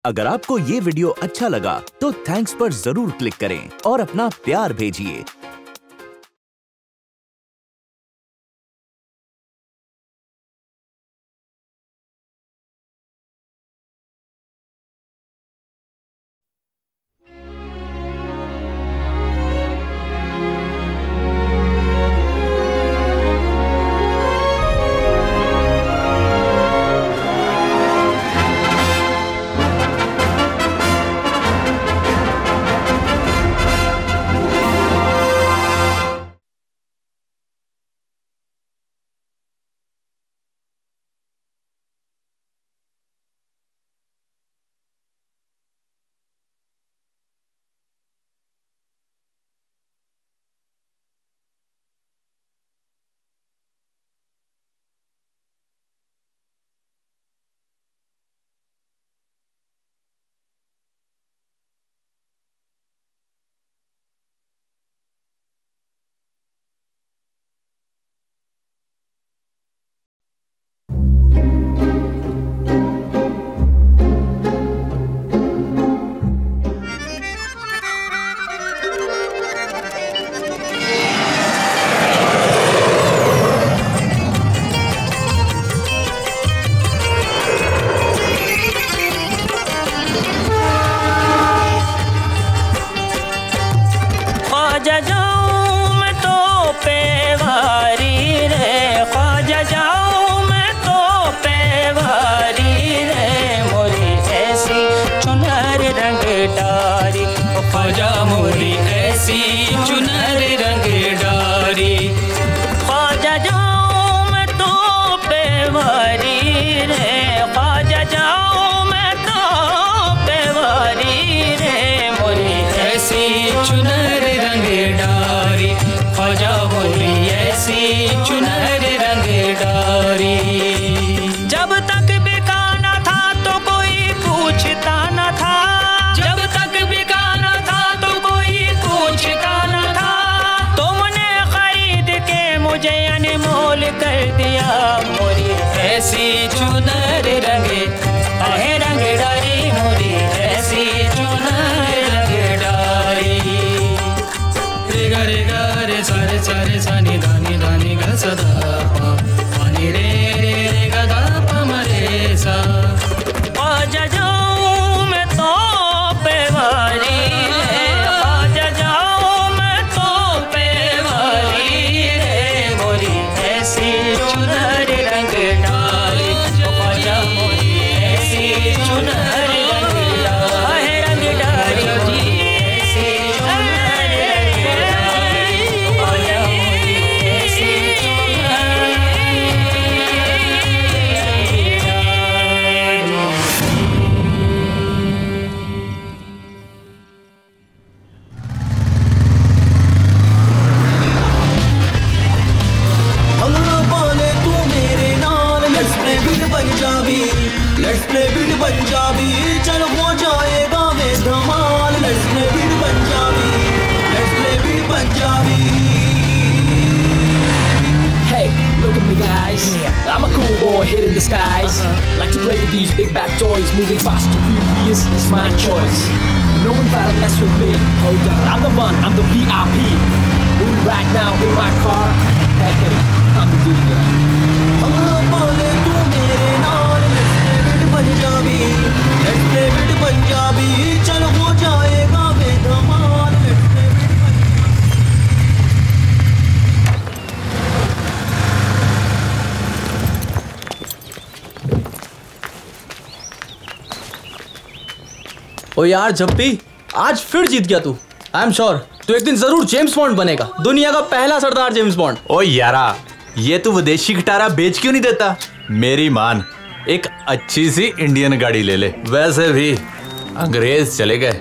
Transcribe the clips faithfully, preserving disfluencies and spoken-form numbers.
अगर आपको ये वीडियो अच्छा लगा तो थैंक्स पर जरूर क्लिक करें और अपना प्यार भेजिए। ओ यार जप्पी, आज फिर जीत गया तू। आई एम श्योर तू एक दिन जरूर जेम्स बॉन्ड बनेगा, दुनिया का पहला सरदार जेम्स बॉन्ड। ओ यारा, ये तू विदेशी गिटारा बेच क्यों नहीं देता? मेरी मान, एक अच्छी सी इंडियन गाड़ी ले ले। वैसे भी अंग्रेज चले गए,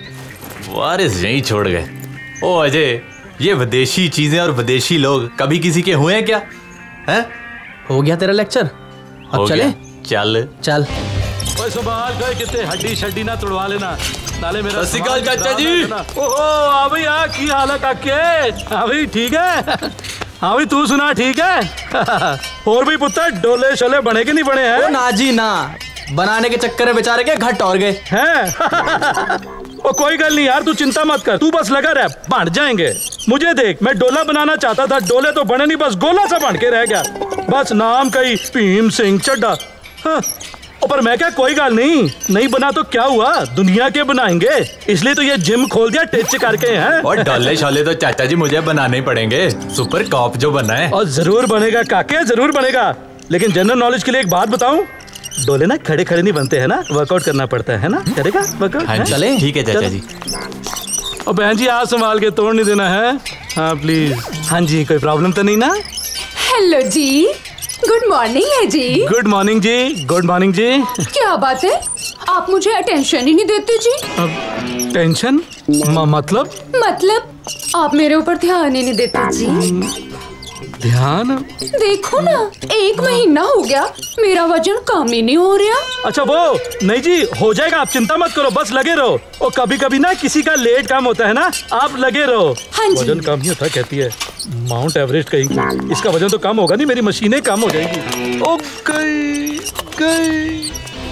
वारिस यहीं छोड़ गए। ओ अजय, ये विदेशी चीजें और विदेशी लोग कभी किसी के हुए हैं क्या? हैं? हो गया तेरा लेक्चर, अब चले? चल चल। संभाल गए कितने हड्डी शड्डी ना तोड़वा लेना नाले मेरा। सत श्री अकाल चाचा जी। ओहो आ भाई आ की हाल है काके? हाँ भाई ठीक है। हाँ भाई तू सुना ठीक है? और भी पुत्र डोले शोले बने के नहीं बने हैं? ना जी ना, बनाने के चक्कर में बेचारे के घट और गए हैं। ओ कोई गल नहीं यार, तू चिंता मत कर, तू बस लगा रह, बन जाएंगे। मुझे देख, मैं डोला बनाना चाहता था, डोले तो बने नहीं, बस गोला सा बन के रह गया। बस नाम कहीं भीम सिंह चड्ढा। हाँ। पर मैं क्या, कोई गल नहीं, नहीं बना तो क्या हुआ, दुनिया के बनाएंगे, इसलिए तो ये जिम खोल दिया टिच करके हैं। और डोले शोले तो चाचा जी मुझे बनाने ही पड़ेंगे, सुपर कॉप जो बनना है। और जरूर बनेगा काके, जरूर बनेगा। लेकिन जनरल नॉलेज के लिए एक बात बताऊं, डोले ना खड़े खड़े नहीं बनते हैं ना, वर्कआउट करना पड़ता है ना। करेगा वर्कआउट? हाँ, चले ठीक है चाचा जी। और बहन जी हाथ संभाल के, तोड़ नहीं देना है। हाँ प्लीज। हाँ जी, कोई प्रॉब्लम तो नहीं ना? हेलो जी, गुड मॉर्निंग है जी। गुड मॉर्निंग जी, गुड मॉर्निंग जी। क्या बात है, आप मुझे अटेंशन ही नहीं देते जी। अब टेंशन मतलब? मतलब आप मेरे ऊपर ध्यान ही नहीं देते जी। ध्यान? देखो ना, एक महीना हो गया मेरा वजन कम ही नहीं हो रहा। अच्छा वो नहीं जी, हो जाएगा, आप चिंता मत करो, बस लगे रहो। और कभी कभी ना किसी का लेट काम होता है ना, आप लगे रहो। हाँ जी। वजन कम ही होता है कहती है, माउंट एवरेस्ट कहीं। इसका वजन तो कम होगा नहीं, मेरी मशीनें कम हो जाएंगी। ओ गई गई।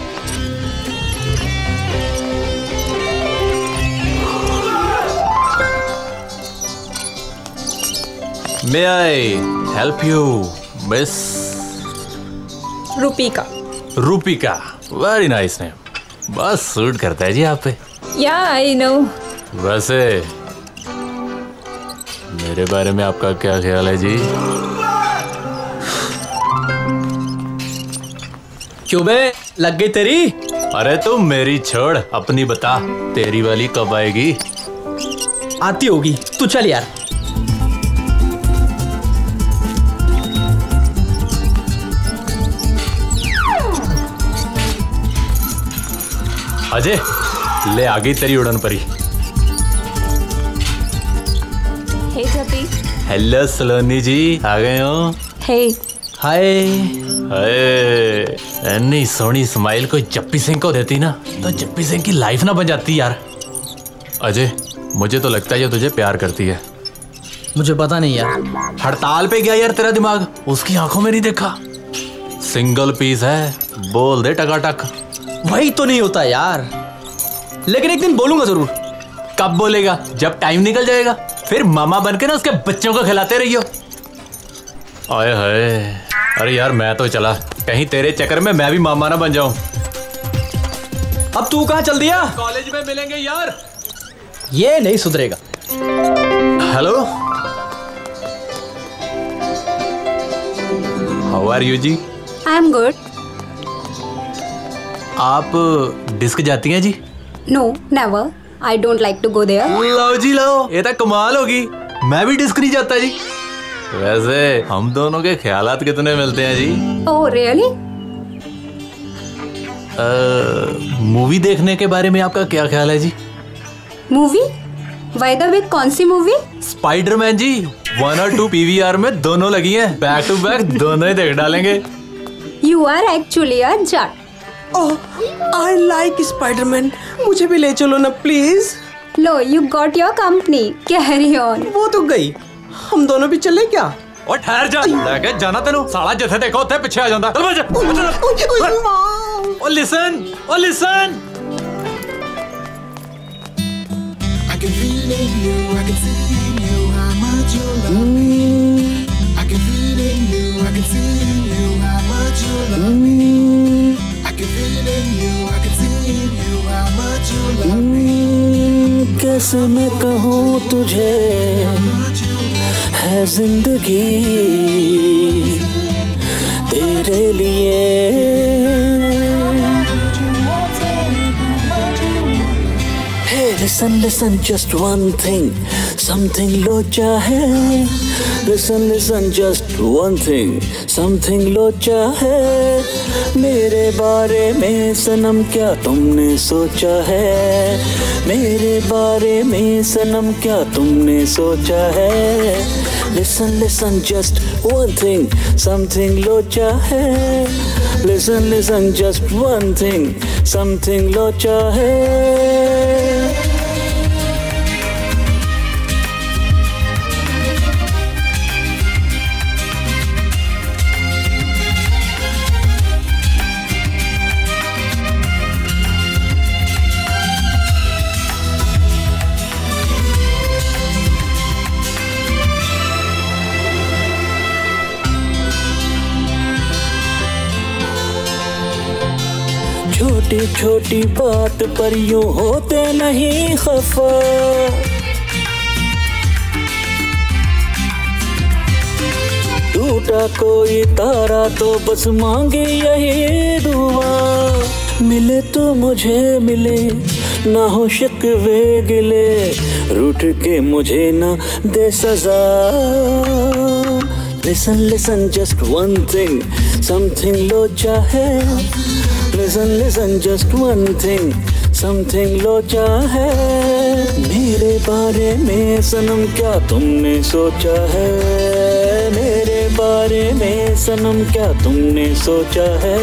May I help you, Miss Rupika? Rupika, very nice name, बस सूट करता है जी आप पे। या आई नो। वैसे मेरे बारे में आपका क्या ख्याल है जी? क्यों बे, लग गई तेरी? अरे तुम मेरी छोड़, अपनी बता, तेरी वाली कब आएगी? आती होगी, तू चल यार। अजय, ले आ गई तेरी उड़न परी। हे जपी। हेलो सलोनी जी, आ गए हो? हे हाय। हाय, इतनी सोहनी स्माइल कोई जप्पी सिंह को देती ना, तो जप्पी सिंह की लाइफ ना बन जाती यार। अजय, मुझे तो लगता है ये तुझे प्यार करती है। मुझे पता नहीं यार। हड़ताल पे गया यार तेरा दिमाग, उसकी आंखों में नहीं देखा? सिंगल पीस है, बोल दे टकाटक। वही तो नहीं होता यार, लेकिन एक दिन बोलूंगा जरूर। कब बोलेगा? जब टाइम निकल जाएगा, फिर मामा बनके ना उसके बच्चों को खिलाते रहियो। आए हाय, अरे यार मैं तो चला, कहीं तेरे चक्कर में मैं भी मामा ना बन जाऊं। अब तू कहाँ चल दिया? कॉलेज में मिलेंगे यार। ये नहीं सुधरेगा। हेलो, हाउ आर यू जी? I am good. आप डिस्क जाती हैं जी? No never, I don't like to go there. लो जी लो, ये तो कमाल होगी, मैं भी डिस्क नहीं जाता जी। वैसे हम दोनों के ख्यालात कितने मिलते हैं जी? Oh really? मूवी देखने के बारे में आपका क्या ख्याल है जी? मूवी? बाय द वे कौन सी मूवी? स्पाइडरमैन जी, वन और टू पीवीआर में दोनों लगी हैं, बैक टू बैक दोनों ही देख डालेंगे। You are actually a Jat. Oh, I like Spiderman, मुझे भी ले चलो ना प्लीज। लो, you got your company, carry on. वो तो गई, हम दोनों भी चले क्या? और ठहर जा, लेके जाना तेनू साला, जिथे देखो उथे पीछे आ जांदा। चल बज। Oh listen, oh listen. I can feel in you, I can see in you how much you love me. I can feel in you, I can see in you how much you love me. I can feel in you, I can see in you how much you love me. कैसे मैं कहूँ तुझे है जिंदगी तेरे लिए। Hey, listen, listen, just one thing, something लोचा है। Listen, listen, just one thing, something लोचा है। मेरे बारे में सनम क्या तुमने सोचा है? मेरे बारे में सनम क्या तुमने सोचा है? Listen, listen, just one thing, something लोचा है। Listen, listen, just one thing, something लोचा है। छोटी छोटी बात पर यूं होते नहीं खफा। टूटा कोई तारा तो बस मांगे यही दुआ, मिले तो मुझे मिले ना हो शिकवे गिले, रूठ के मुझे ना दे सजा। Listen, listen, just one thing, something लोचा है। Listen, listen, just one thing, something लोचा है। मेरे बारे में सनम क्या तुमने सोचा है, मेरे बारे में सनम क्या तुमने सोचा है।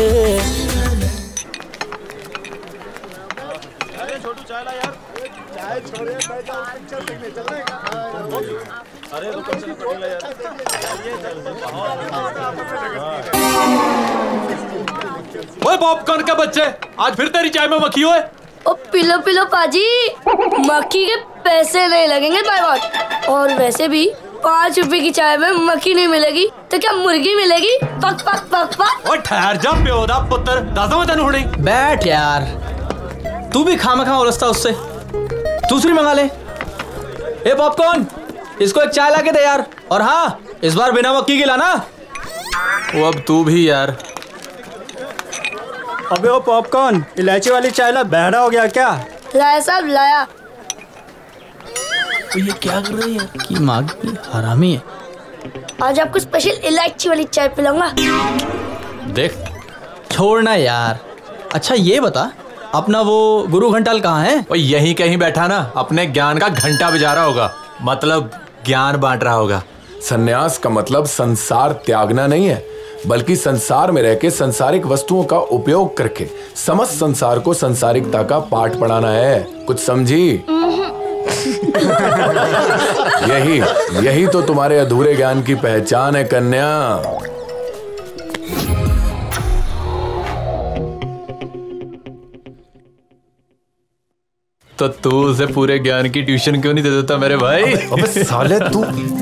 ओए पॉपकॉर्न के बच्चे, आज फिर तेरी चाय में मक्खी हुए। ओ पिलो पिलो पाजी, मक्खी के पैसे नहीं लगेंगे बाय गॉड। और वैसे भी पाँच रुपए की चाय में मक्खी नहीं मिलेगी तो क्या मुर्गी मिलेगी? पक पक पक पक। ओए ठहर जा प्योदा पुत्र, दादा मैं तेन हुणे। बैठ यार, तू भी खामखा उलझता उससे, दूसरी मंगा ले। ए पॉपकॉर्न, इसको एक चाय ला के दे यार। और हाँ, इस बार बिना मक्खी की लाना। वो अब तू भी यार। अबे वो पॉपकॉर्न, इलायची वाली चाय ला, बहरा हो गया क्या? लाया साहब लाया। तो ये क्या कर रही है कि माँ हरामी है। आज आपको स्पेशल इलायची वाली चाय पिलाऊंगा। देख छोड़ना यार। अच्छा ये बता, अपना वो गुरु घंटाल कहाँ है? वो यहीं कहीं बैठा ना, अपने ज्ञान का घंटा बजा रहा होगा, मतलब ज्ञान बांट रहा होगा। संन्यास का मतलब संसार त्यागना नहीं है, बल्कि संसार में रह के संसारिक वस्तुओं का उपयोग करके समस्त संसार को संसारिकता का पाठ पढ़ाना है। कुछ समझी? यही यही तो तुम्हारे अधूरे ज्ञान की पहचान है कन्या। तो तू उसे पूरे ज्ञान की ट्यूशन क्यों नहीं दे देता मेरे भाई? अबे साले तू।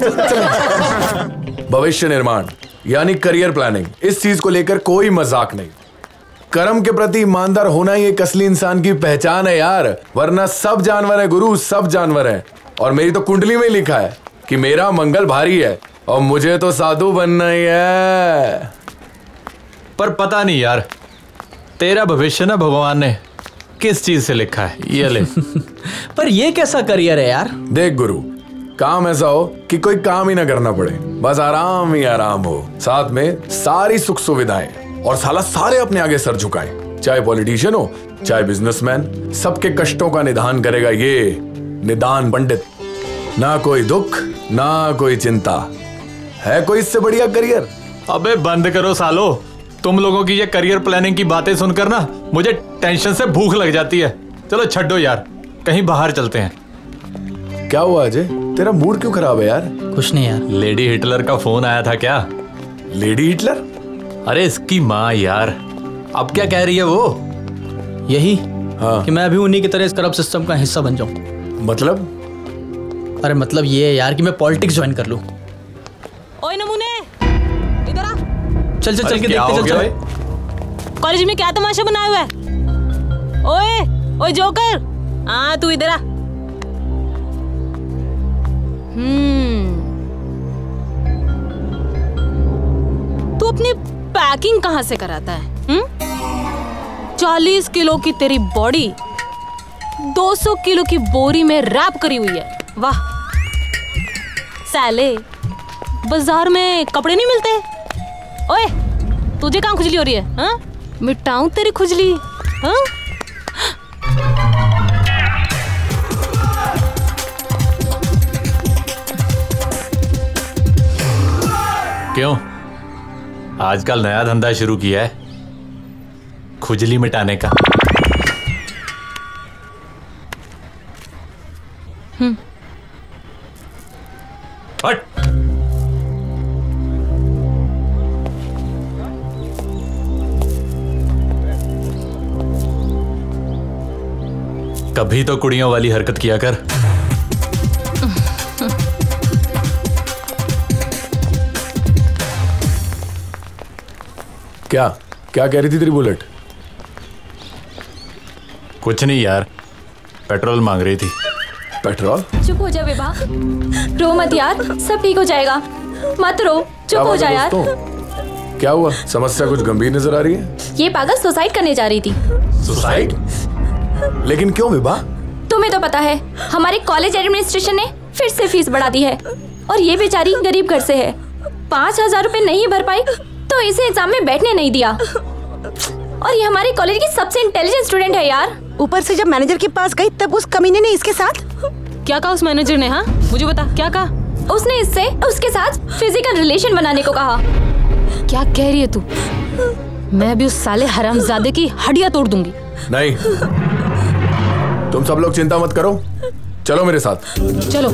भविष्य निर्माण यानी करियर प्लानिंग, इस चीज को लेकर कोई मजाक नहीं। कर्म के प्रति ईमानदार होना ही एक असली इंसान की पहचान है यार, वरना सब जानवर है गुरु, सब जानवर है। और मेरी तो कुंडली में ही लिखा है कि मेरा मंगल भारी है और मुझे तो साधु बनना ही है। पर पता नहीं यार, तेरा भविष्य ना भगवान ने किस चीज से लिखा है, ये ले। पर ये कैसा करियर है यार? देख गुरु, काम ऐसा हो कि कोई काम ही ना करना पड़े, बस आराम ही आराम हो, साथ में सारी सुख सुविधाएं, और साला सारे अपने आगे सर झुकाएं। चाहे पॉलिटिशियन हो चाहे बिजनेसमैन, सबके कष्टों का निदान करेगा ये निदान पंडित। ना कोई दुख ना कोई चिंता, है कोई इससे बढ़िया करियर? अबे बंद करो सालो, तुम लोगों की ये करियर प्लानिंग की बातें सुनकर ना मुझे टेंशन से भूख लग जाती है। चलो छड्डो यार, कहीं बाहर चलते हैं। क्या हुआ अजय, तेरा मूड क्यों खराब है यार? कुछ नहीं यार। लेडी हिटलर का फोन आया था क्या? Lady Hitler? अरे इसकी माँ यार, अब क्या कह रही है वो? यही हाँ। कि मैं भी उन्हीं की तरह इस करप्ट सिस्टम का हिस्सा बन जाऊं। मतलब? अरे मतलब ये है यार कि मैं पॉलिटिक्स ज्वाइन कर लूं। ओए नमूने, इधर आ। चल चल चल के देखते चल चल। कॉलेज में क्या तमाशा बनाया हुआ है? ओए ओए जोकर, हाँ तू इधर आ। हम्म, तू अपनी पैकिंग कहाँ से कराता है? हम्म, चालीस किलो की तेरी बॉडी दो सौ किलो की बोरी में रैप करी हुई है। वाह साले, बाजार में कपड़े नहीं मिलते। ओए तुझे कहाँ खुजली हो रही है? हाँ, मिटाऊं तेरी खुजली? हाँ, क्यों, आजकल नया धंधा शुरू किया है खुजली मिटाने का? हम्म, हट। कभी तो कुड़ियों वाली हरकत किया कर। क्या क्या कह रही थी तेरी बुलेट? कुछ नहीं यार, पेट्रोल मांग रही थी। पेट्रोल? चुप हो जा विभा, रो मत यार, सब ठीक हो जाएगा, मत रो, चुप हो जा यार। क्या हुआ? समस्या कुछ गंभीर नजर आ रही है। ये पागल सुसाइड करने जा रही थी। सुसाइड? लेकिन क्यों विभा? तुम्हें तो पता है हमारे कॉलेज एडमिनिस्ट्रेशन ने फिर से फीस बढ़ा दी है और ये बेचारी गरीब घर से है, पाँच हजार रूपए नहीं भर पाई तो इसे एग्जाम में बैठने नहीं दिया। और ये हमारे कॉलेज की सबसे इंटेलिजेंट स्टूडेंट है यार। ऊपर से जब मैनेजर के पास गई तब उस कमीने ने इसके साथ क्या कहा? उस मैनेजर ने? हाँ मुझे बता, क्या कहा? उसने इससे उसके साथ फिजिकल रिलेशन बनाने को कहा। क्या कह रही है तू? मैं भी उस साले हरामजादे की हड्डियां तोड़ दूंगी। नहीं, तुम सब लोग चिंता मत करो, चलो मेरे साथ। चलो।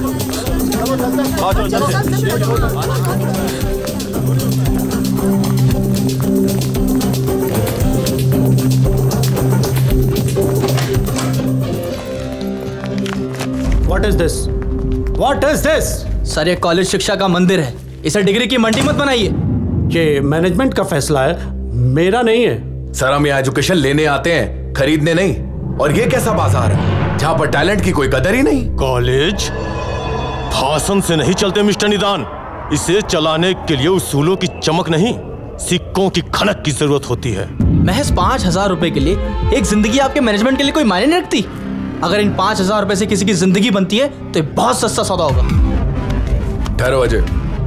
What is this? What is this? Sir ये कॉलेज शिक्षा का मंदिर है, इसे डिग्री की मंडी मत बनाइए। ये मैनेजमेंट का फैसला है, मेरा नहीं है। सर हम यहाँ एजुकेशन लेने आते हैं, खरीदने नहीं। और ये कैसा बाजार है जहाँ पर टैलेंट की कोई कदर ही नहीं? कॉलेज भाषण से नहीं चलते मिस्टर निदान, इसे चलाने के लिए उसूलों की चमक नहीं, सिक्कों की खनक की जरूरत होती है। महज पाँच हजार रुपए के लिए एक जिंदगी आपके मैनेजमेंट के लिए कोई मायने नहीं रखती। अगर इन पाँच हजार रुपए से किसी की जिंदगी बनती है तो ये बहुत सस्ता सौदा होगा। ठहरो अजय,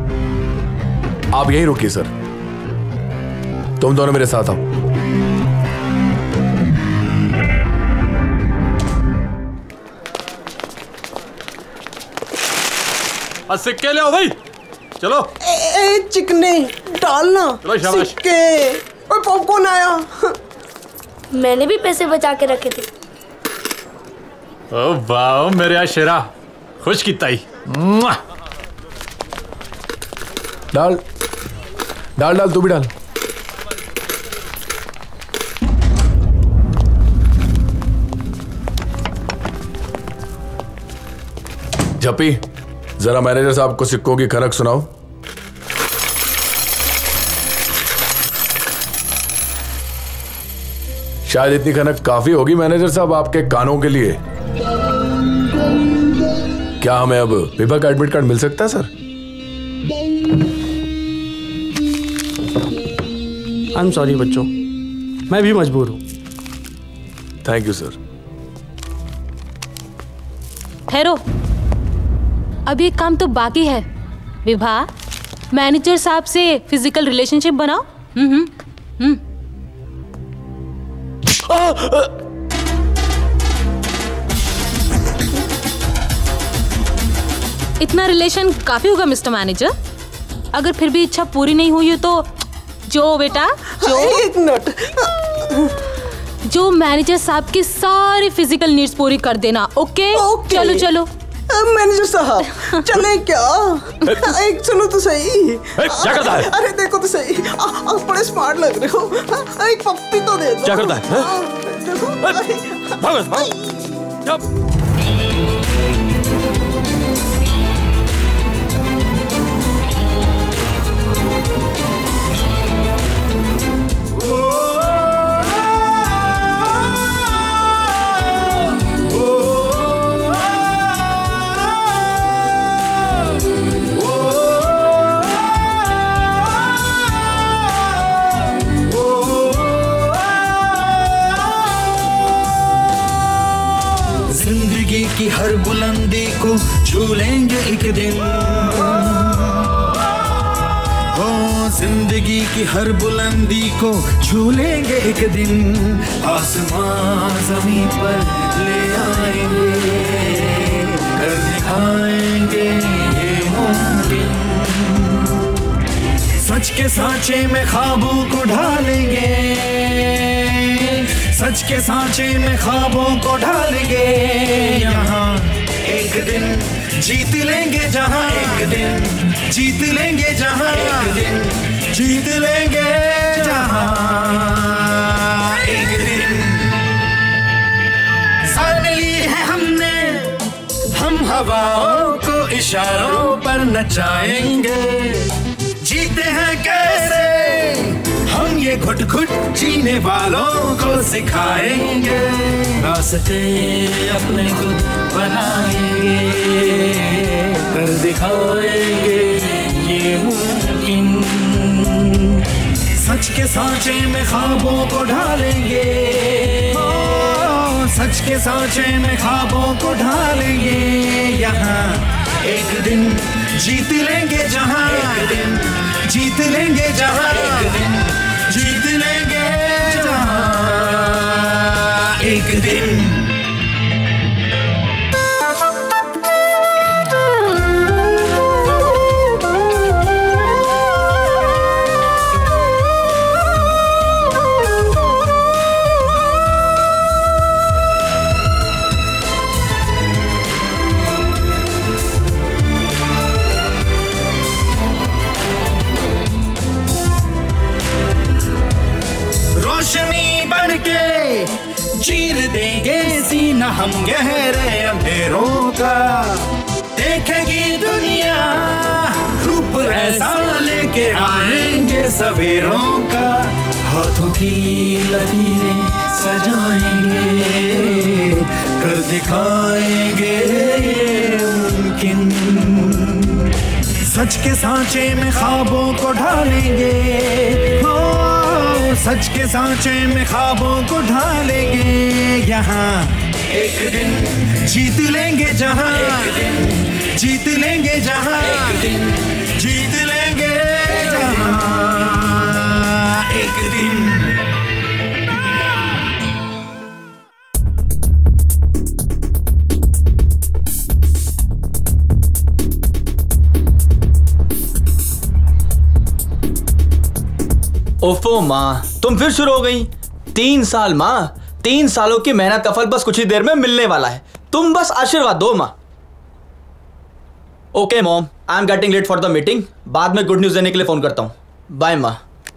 आप यहीं रुकिए सर, तुम दोनों मेरे साथ आओ। सिक्के ले आओ भाई, चलो। ए, ए चिकने डालना सिक्के। और पॉपकॉर्न आया। मैंने भी पैसे बचा के रखे थे। ओ वाह मेरे आशिरा, खुश की ताई। डाल डाल डाल, तू भी डाल। झपी, जरा मैनेजर साहब को सिक्कों की खनक सुनाओ। शायद इतनी खनक काफी होगी मैनेजर साहब आपके कानों के लिए। क्या हमें अब विभा का एडमिट कार्ड मिल सकता है सर? आई एम सॉरी बच्चों, मैं भी मजबूर हूं। Thank you sir. ठहरो, अभी एक काम तो बाकी है। विभा, मैनेजर साहब से फिजिकल रिलेशनशिप बनाओ। हम्म हम्म इतना रिलेशन काफी होगा मिस्टर मैनेजर। अगर फिर भी इच्छा पूरी नहीं हुई हो तो जो बेटा जो एक मिनट, जो मैनेजर साहब की सारी फिजिकल नीड्स पूरी कर देना। Okay, okay. चलो चलो। मैनेजर साहब चले क्या? एक सुनो तो सही। क्या करता है? अरे देखो तो सही, आप बड़े स्मार्ट लग रहे हो, एक पप्पी तो दे दो। क्या करता है? भागो भागो। की हर बुलंदी को छू लेंगे एक दिन। हो जिंदगी की हर बुलंदी को छू लेंगे एक दिन। आसमां ज़मीं पर ले आएंगे, कर दिखाएंगे ये मुमकिन। सच के सांचे में ख्वाबों को ढालेंगे, सच के सांचे में ख्वाबों को ढालेंगे। यहाँ एक दिन जीत लेंगे जहाँ, एक दिन जीत लेंगे जहाँ, एक दिन जीत लेंगे जहाँ। एक दिन सान ली है हमने, हम हवाओं को इशारों पर नचाएंगे। जीते हैं कैसे हम ये घुट घुट जीने वालों को सिखाएंगे, रास्ते अपने खुद बनाएंगे, कर दिखाएंगे ये मुमकिन, सच के सांचे में ख्वाबों को ढालेंगे, सच के सांचे में ख्वाबों को ढालेंगे, यहाँ एक दिन जीत लेंगे जहाँ, एक दिन जीत लेंगे जहाँ, एक दिन जीत लेंगे जहाँ, एक दिन। रोशनी बनके चीर देंगे सीना हम गहरे अंधेरों का, देखेगी दुनिया रूप ऐसा लेके आएंगे सवेरों का, हाथों की लकीरें सजाएंगे, कर दिखाएंगे मुमकिन, सच के सांचे में ख्वाबों को ढालेंगे, सच के सांचे में ख्वाबों को ढालेंगे, यहाँ एक दिन जीत लेंगे जहाँ, एक दिन जीत लेंगे जहाँ, एक दिन जीत लेंगे जहाँ, एक दिन। ओफो माँ, तुम फिर शुरू हो गई। तीन साल माँ, तीन सालों की मेहनत का फल बस कुछ ही देर में मिलने वाला है, तुम बस आशीर्वाद दो माँ। Okay mom, I am getting late for the meeting, बाद में गुड न्यूज देने के लिए फोन करता हूँ, बाय माँ।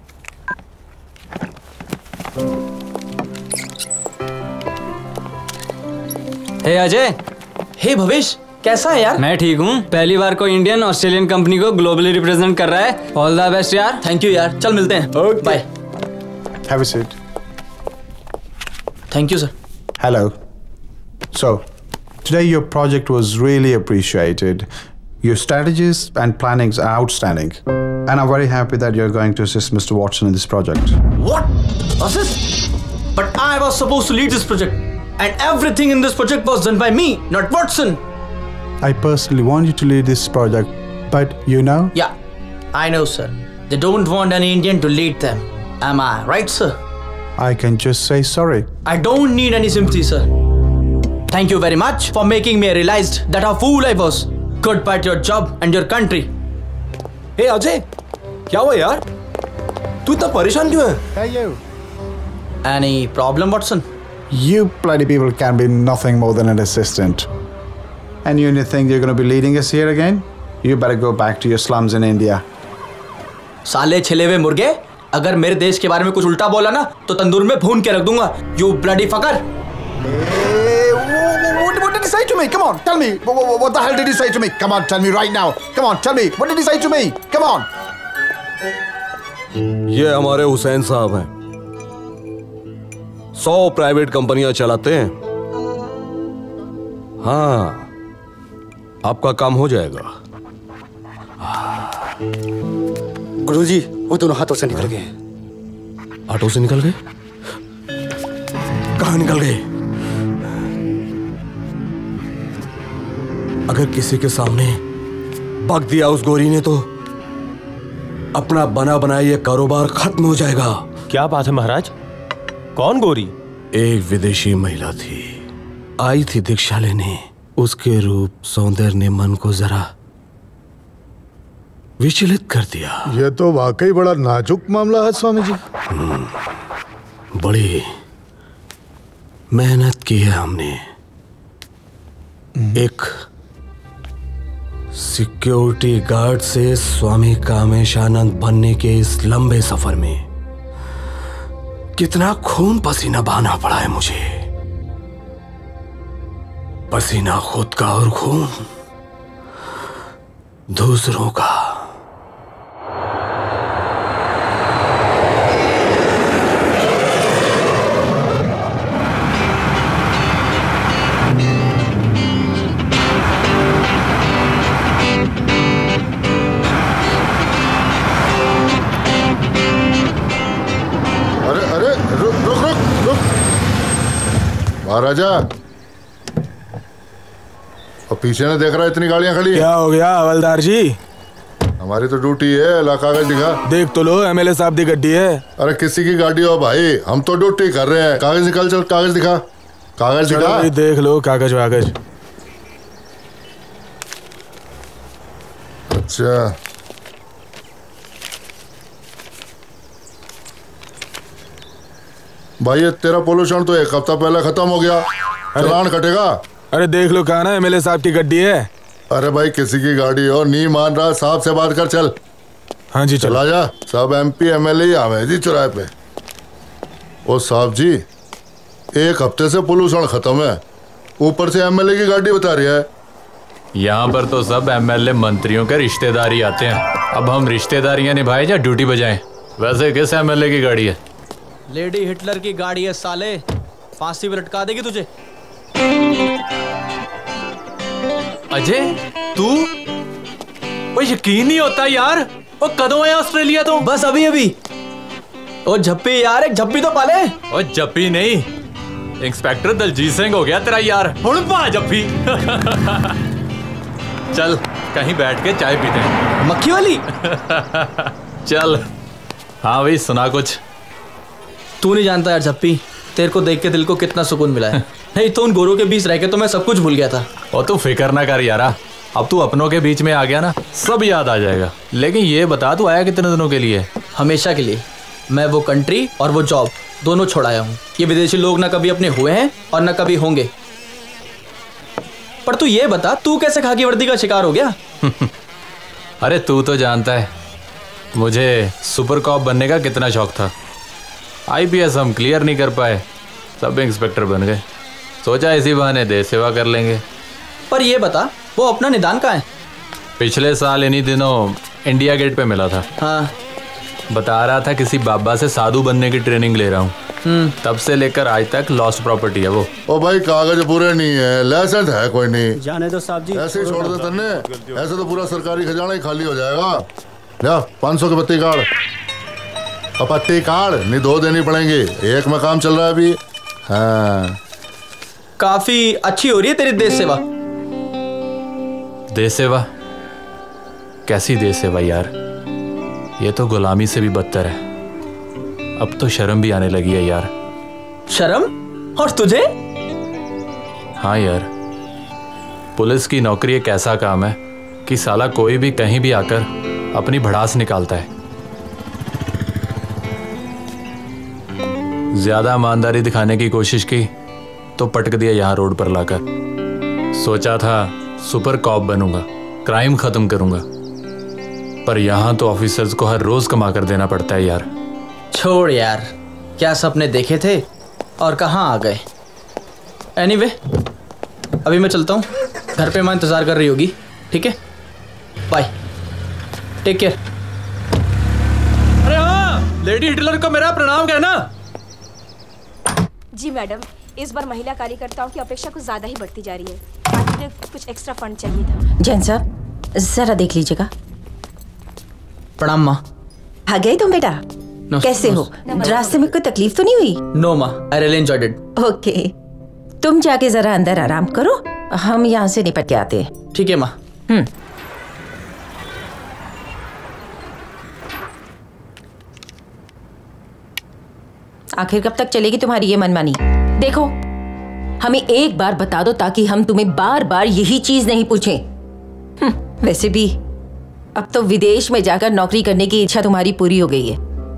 हे अजय। हे भवेश, कैसा है यार? मैं ठीक हूँ, पहली बार कोई इंडियन ऑस्ट्रेलियन कंपनी को ग्लोबली रिप्रेजेंट कर रहा है। ऑल द बेस्ट यार। थैंक यू यार, चल मिलते हैं। Bye. Have a seat. Thank you sir. Hello. So, today your project was really appreciated. Your strategies and plannings are outstanding. And I'm very happy that you're going to assist Mister Watson in this project. What? Assist? But I was supposed to lead this project. And everything in this project was done by me, not Watson. I personally want you to lead this project, but you know? Yeah, I know, sir. They don't want any Indian to lead them. Am I right, sir? I can just say sorry. I don't need any sympathy, sir. Thank you very much for making me realize that how fool I was. Goodbye to your job and your country. Hey Ajay, क्या हुआ यार? तू इतना परेशान क्यों है? Hey you. Any problem, Watson? You bloody people can be nothing more than an assistant. And you think you're going to be leading us here again? You better go back to your slums in India. साले छिले हुए मुर्गे, अगर मेरे देश के बारे में कुछ उल्टा बोला ना तो तंदूर में भून के रख दूंगा। You bloody fucker! Hey, what, what did he say to me? Come on, tell me. What, what the hell did he say to me? Come on, tell me right now. Come on, tell me. What did he say to me? Come on. ये हमारे हुसैन साहब हैं। सौ private कंपनियां चलाते हैं। हाँ, आपका काम हो जाएगा। गुरुजी, वो दोनों हाथों से निकल गए। हाथों से निकल गए? कहाँ निकल गए? अगर किसी के सामने बक दिया उस गोरी ने तो अपना बना बनाया ये कारोबार खत्म हो जाएगा। क्या बात है महाराज? कौन गोरी? एक विदेशी महिला थी, आई थी दीक्षा लेने। उसके रूप सौंदर्य ने मन को जरा विचलित कर दिया। यह तो वाकई बड़ा नाजुक मामला है स्वामी जी। बड़ी मेहनत की है हमने। एक सिक्योरिटी गार्ड से स्वामी कामेशानंद बनने के इस लंबे सफर में कितना खून पसीना बहाना पड़ा है मुझे। पसीना खुद का और खून दूसरों का। महाराजा, और पीछे ने देख रहा है इतनी गाड़ियां खड़ी। क्या हो गया हवलदार जी? हमारी तो ड्यूटी है, ला कागज दिखा। देख तो लो, एमएलए साहब की गड्डी है। अरे किसी की गाड़ी हो भाई, हम तो ड्यूटी कर रहे हैं। कागज निकाल, चल कागज दिखा, कागज दिखा। देख लो कागज वागज। अच्छा भाई, ये तेरा पोल्यूशन तो एक हफ्ता पहले खत्म हो गया, चालान कटेगा। अरे देख लो कहा ना, एमएलए साहब की गड्डी है। अरे भाई किसी की गाड़ी हो, नहीं मान रहा, साहब से बात कर। चल। हाँ जी चला जा। सब एमपी एमएलए ही आवे जी चौराहे पे। ओ साहब जी, एक हफ्ते से पोल्यूशन खत्म है, ऊपर से एमएलए की गाड़ी बता रही है। यहाँ पर तो सब एमएलए मंत्रियों के रिश्तेदारी आते हैं। अब हम रिश्तेदारियां निभाए या ड्यूटी बजाएं? वैसे किस एमएलए की गाड़ी है? लेडी हिटलर की गाड़ी है साले, फांसी पे लटका देगी तुझे। अजय तू? वो यकीन नहीं होता यार, वो कदों आया ऑस्ट्रेलिया तो? बस अभी अभी। ओ झप्पी यार, एक झप्पी तो पाले। ओ झप्पी नहीं, इंस्पेक्टर दलजीत सिंह हो गया तेरा यार। हुण पा झप्पी। चल कहीं बैठ के चाय पीते हैं। मक्खी वाली। चल। हाँ भाई सुना कुछ। तू नहीं जानता यार झप्पी, तेरे को देख के दिल को कितना सुकून मिला है। नहीं तो उन गोरों के बीच रह के तो मैं सब कुछ भूल गया था। और तू फिक्र ना कर यारा, अब तू अपनों के बीच में आ गया ना, सब याद आ जाएगा। लेकिन ये बता तू आया कितने दिनों के लिए? हमेशा के लिए। मैं वो कंट्री और वो जॉब दोनों छोड़ आया हूँ। ये विदेशी लोग ना कभी अपने हुए हैं और ना कभी होंगे। पर तू ये बता, तू कैसे खाकी वर्दी का शिकार हो गया? अरे तू तो जानता है मुझे सुपर कॉप बनने का कितना शौक था। आईपीएस हम क्लियर नहीं कर पाए, सब इंस्पेक्टर बन गए। सोचा इसी बहाने देश सेवा कर लेंगे। पर ये बता, वो अपना निदान कहाँ है? पिछले साल इन्हीं दिनों इंडिया गेट पे मिला था। हाँ। बता रहा था किसी बाबा से साधु बनने की ट्रेनिंग ले रहा हूँ। तब से लेकर आज तक लॉस्ट प्रॉपर्टी है वो। ओ भाई कागज पूरे नहीं है, लाइसेंस है कोई नहीं। जाने दो साहब जी। ऐसे ही छोड़ दे तन्ने, ऐसे तो पूरा सरकारी खजाना ही खाली हो जाएगा। ले पाँच सौ की पत्ती कार्ड। और पत्ती कार्ड नहीं, दो देनी पड़ेंगी, एक में काम चल रहा है अभी। हाँ काफी अच्छी हो रही है तेरी देश सेवा। देश सेवा? कैसी देश सेवा यार, ये तो गुलामी से भी बदतर है। अब तो शर्म भी आने लगी है यार। शर्म? और तुझे? हाँ यार, पुलिस की नौकरी एक ऐसा काम है कि साला कोई भी कहीं भी आकर अपनी भड़ास निकालता है। ज्यादा ईमानदारी दिखाने की कोशिश की तो पटक दिया यहाँ रोड पर लाकर। सोचा था सुपर कॉप बनूंगा, क्राइम खत्म करूंगा, पर यहाँ तो ऑफिसर्स को हर रोज कमा कर देना पड़ता है यार। छोड़ यार, क्या सपने देखे थे और कहाँ आ गए। एनीवे, अभी मैं चलता हूँ, घर पे माँ इंतजार कर रही होगी। ठीक है, बाय, टेक केयर। अरे हाँ, लेडी हिटलर को मेरा प्रणाम कहना। जी मैडम, इस बार महिला कार्यकर्ताओं की अपेक्षा कुछ ज्यादा ही बढ़ती जा रही है। आज मुझे कुछ एक्स्ट्रा फंड चाहिए था। जैन साहब जरा देख लीजिएगा। प्रणाम माँ। आ गए तुम बेटा? no, कैसे no, हो? रास्ते में कोई तकलीफ तो नहीं हुई? नो माँ, I really enjoyed it. Okay, तुम जाके जरा अंदर आराम करो, हम यहाँ से निपट के आते हैं। ठीक है माँ। हम्म। आखिर कब तक चलेगी तुम्हारी ये मनमानी? देखो, हमें एक बार बता दो ताकि हम तुम्हें बार बार यही चीज नहीं पूछें। वैसे भी अब तो विदेश में जाकर नौकरी करने की इच्छा तुम्हारी पूरी हो गई है।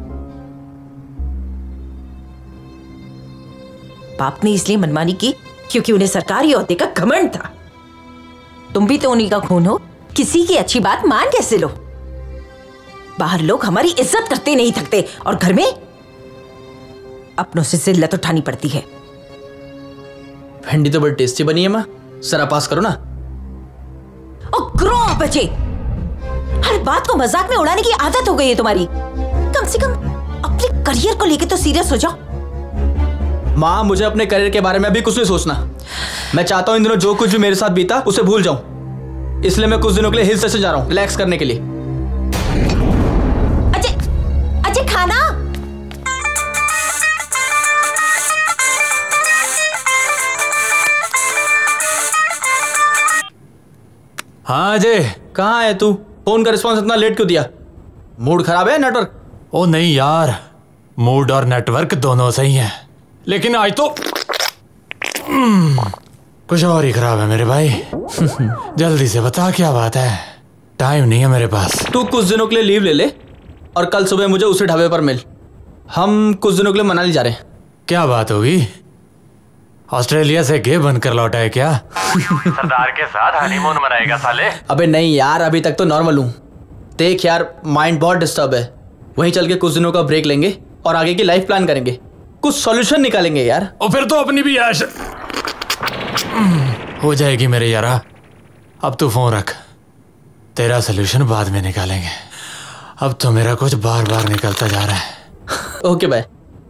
बाप ने इसलिए मनमानी की क्योंकि उन्हें सरकारी ओहदे का घमंड था। तुम भी तो उन्हीं का खून हो, किसी की अच्छी बात मान कैसे लो? बाहर लोग हमारी इज्जत करते नहीं थकते और घर में अपनों से जिल्लत उठानी पड़ती है। भिंडी तो बड़ी टेस्टी बनी है माँ, जरा पास करो ना। ओ ग्रो अप बच्चे, हर बात को मजाक में उड़ाने की आदत हो गई है तुम्हारी। कम से कम अपने करियर को लेके तो सीरियस हो जाओ। माँ, मुझे अपने करियर के बारे में अभी कुछ नहीं सोचना। मैं चाहता हूँ इन दिनों जो कुछ भी मेरे साथ बीता उसे भूल जाऊं। इसलिए मैं कुछ दिनों के लिए हिल स्टेशन जा रहा हूँ, रिलैक्स करने के लिए। अजय, अजय खाना। हाँ अजय, कहाँ है तू? फोन का रिस्पॉन्स इतना लेट क्यों दिया? मूड खराब है नेटवर्क? ओ नहीं यार, मूड और नेटवर्क दोनों सही हैं, लेकिन आज तो कुछ और ही खराब है मेरे भाई। जल्दी से बता क्या बात है, टाइम नहीं है मेरे पास। तू कुछ दिनों के लिए लीव ले ले और कल सुबह मुझे उसी ढाबे पर मिल। हम कुछ दिनों के लिए मनाली जा रहे हैं। क्या बात होगी? ऑस्ट्रेलिया से गे बनकर लौटा है क्या? सरदार के साथ हनीमून मनाएगा साले? अबे नहीं यार, अभी तक तो नॉर्मल हूँ। देख यार, माइंड बहुत डिस्टर्ब है। वहीं चल के कुछ दिनों का ब्रेक लेंगे और आगे की लाइफ प्लान करेंगे, कुछ सॉल्यूशन निकालेंगे यार। और फिर तो अपनी भी यार हो जाएगी मेरे यारा। अब तू फोन रख, तेरा सोल्यूशन बाद में निकालेंगे। अब तो मेरा कुछ बार बार निकलता जा रहा है। Okay bye.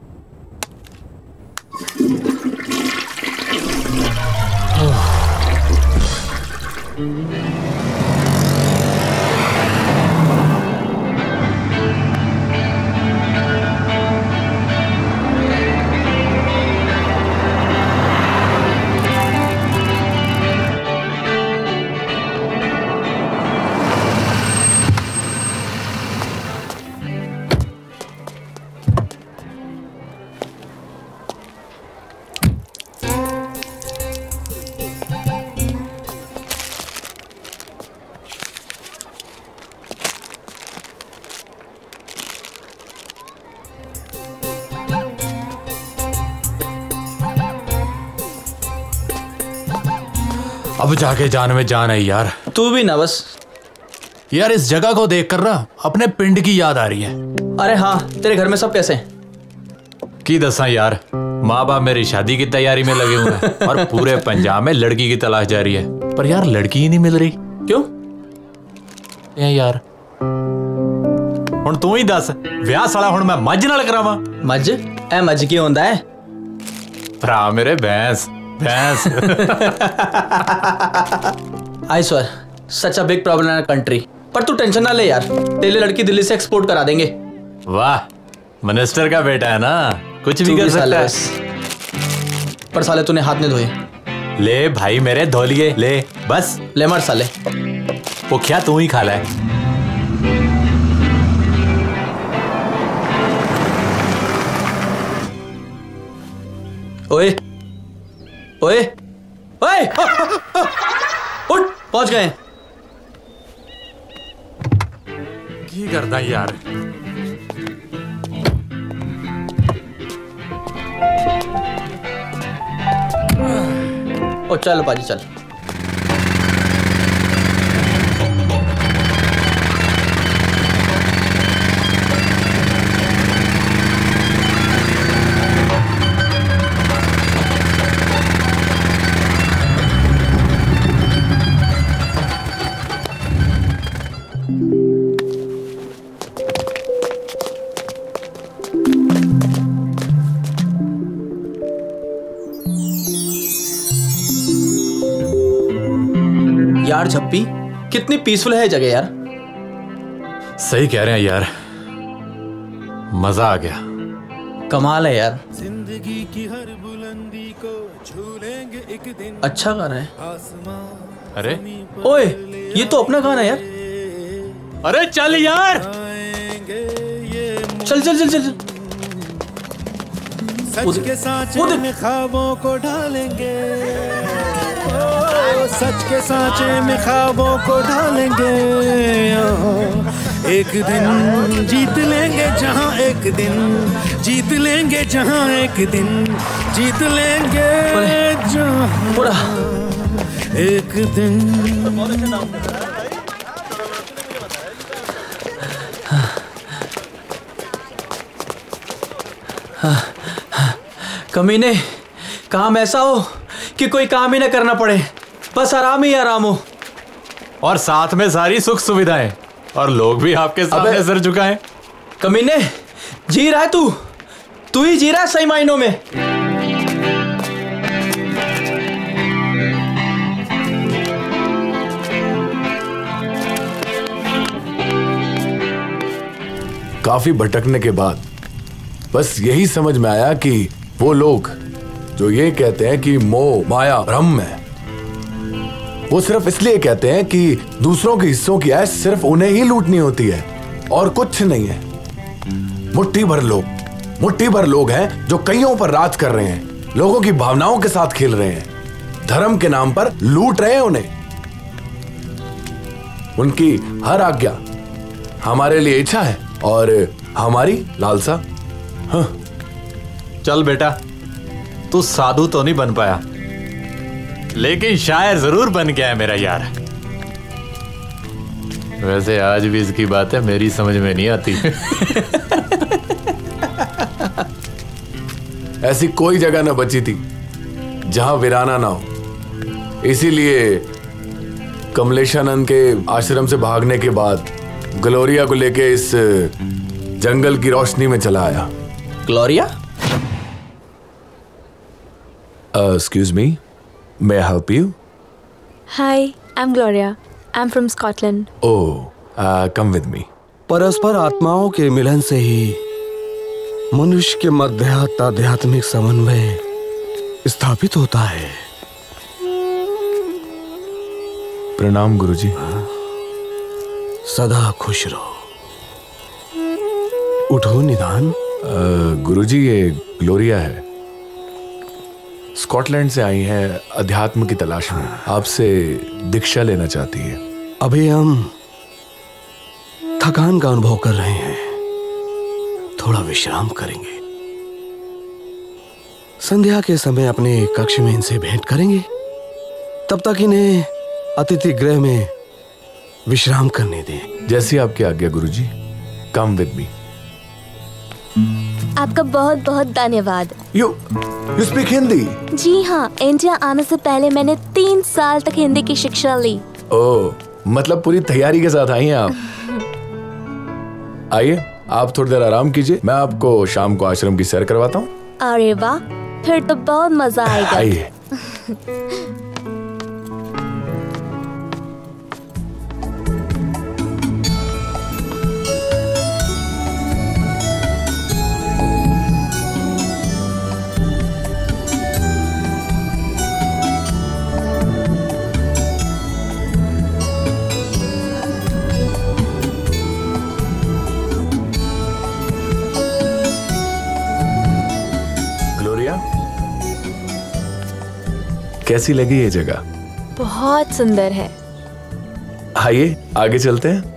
अब जाके जान में जान आई यार। तू भी ना बस। यार इस जगह को देख कर ना अपने पिंड की याद आ रही है। अरे हाँ, तेरे घर में सब कैसे हैं? की दसा यार, माँ बाप मेरी शादी की तैयारी में लगे हुए हैं और पूरे पंजाब में लड़की की तलाश जारी है, पर यार लड़की ही नहीं मिल रही। क्यों? ए यार हुण तू ही दस, ब्याह साला हुण मैं मज नाल करावां? मज? ए मज की होंदा है? भरा मेरे भैंस भैंस। I swear, such a big problem in country. पर तू टेंशन ना ले यार, तेरे लड़की दिल्ली से एक्सपोर्ट करा देंगे। वाह, मिनिस्टर का बेटा है ना, कुछ भी कर सकता है। पर साले तूने हाथ नहीं धोए। ले भाई मेरे धो लिए, ले बस ले मर साले। पुखिया तू ही खा ले। ओए ओए ओए, उठ, पहुंच गए। की करदा यार? ओ चल पाजी चल। यार झप्पी, कितनी पीसफुल है जगह यार। सही कह रहे हैं यार, मजा आ गया। कमाल है यार। जिंदगी की हर बुलंदी को छू लेंगे एक दिन। अच्छा गाना है। अरे ओए, ये तो अपना गाना है यार। अरे चल यार, चल चल चल चल। सच के सांचे में ख्वाबों को ढालेंगे, सच के सांचे में ख्वाबों को ढालेंगे। एक दिन जीत लेंगे जहां, एक दिन जीत लेंगे जहां, एक दिन जीत लेंगे जहां, एक दिन। कमीने, काम ऐसा हो कि कोई काम ही ना करना पड़े, बस आराम ही आराम हो। और साथ में सारी सुख सुविधाएं, और लोग भी आपके सामने सर झुकाएं। कमीने, जी रहा है तू तू ही जी रहा है सही मायनों में। काफी भटकने के बाद बस यही समझ में आया कि वो लोग जो ये कहते हैं कि मोह माया भ्रम है, वो सिर्फ इसलिए कहते हैं कि दूसरों के हिस्सों की ऐश सिर्फ उन्हें ही लूटनी होती है और कुछ नहीं है। मुट्ठी भर लोग मुट्ठी भर लोग हैं जो कईयों पर राज कर रहे हैं, लोगों की भावनाओं के साथ खेल रहे हैं, धर्म के नाम पर लूट रहे हैं उन्हें। उनकी हर आज्ञा हमारे लिए इच्छा है और हमारी लालसा। हाँ। चल बेटा, तू साधु तो नहीं बन पाया, लेकिन शायर जरूर बन गया है मेरा यार। वैसे आज भी इसकी बातें मेरी समझ में नहीं आती। ऐसी कोई जगह न बची थी जहां वीराना ना हो, इसीलिए कमलेशानंद के आश्रम से भागने के बाद ग्लोरिया को लेके इस जंगल की रोशनी में चला आया। Gloria? Excuse me, may I help you? Hi, I'm Gloria. I'm from Scotland. Oh, uh, come with me. परस्पर आत्माओं के मिलन से ही मनुष्य के मध्य आध्यात्मिक समन्वय स्थापित होता है। प्रणाम गुरुजी। सदा खुश रहो। उठो निदान। गुरुजी, ये ग्लोरिया है, स्कॉटलैंड से आई हैं, अध्यात्म की तलाश में, आपसे दीक्षा लेना चाहती है। अभी हम थकान का अनुभव कर रहे हैं, थोड़ा विश्राम करेंगे। संध्या के समय अपने कक्ष में इनसे भेंट करेंगे, तब तक इन्हें अतिथि गृह में विश्राम करने दें। जैसी आपकी आज्ञा गुरुजी। Come with me. आपका बहुत बहुत धन्यवाद। You you speak Hindi? जी हाँ, इंडिया आने से पहले मैंने तीन साल तक हिंदी की शिक्षा ली। ओह, मतलब पूरी तैयारी के साथ आई हैं आप। आइए, आप थोड़ी देर आराम कीजिए, मैं आपको शाम को आश्रम की सैर करवाता हूँ। अरे वाह, फिर तो बहुत मजा आएगा। आइए। कैसी लगी ये जगह? बहुत सुंदर है। आइए आगे चलते हैं।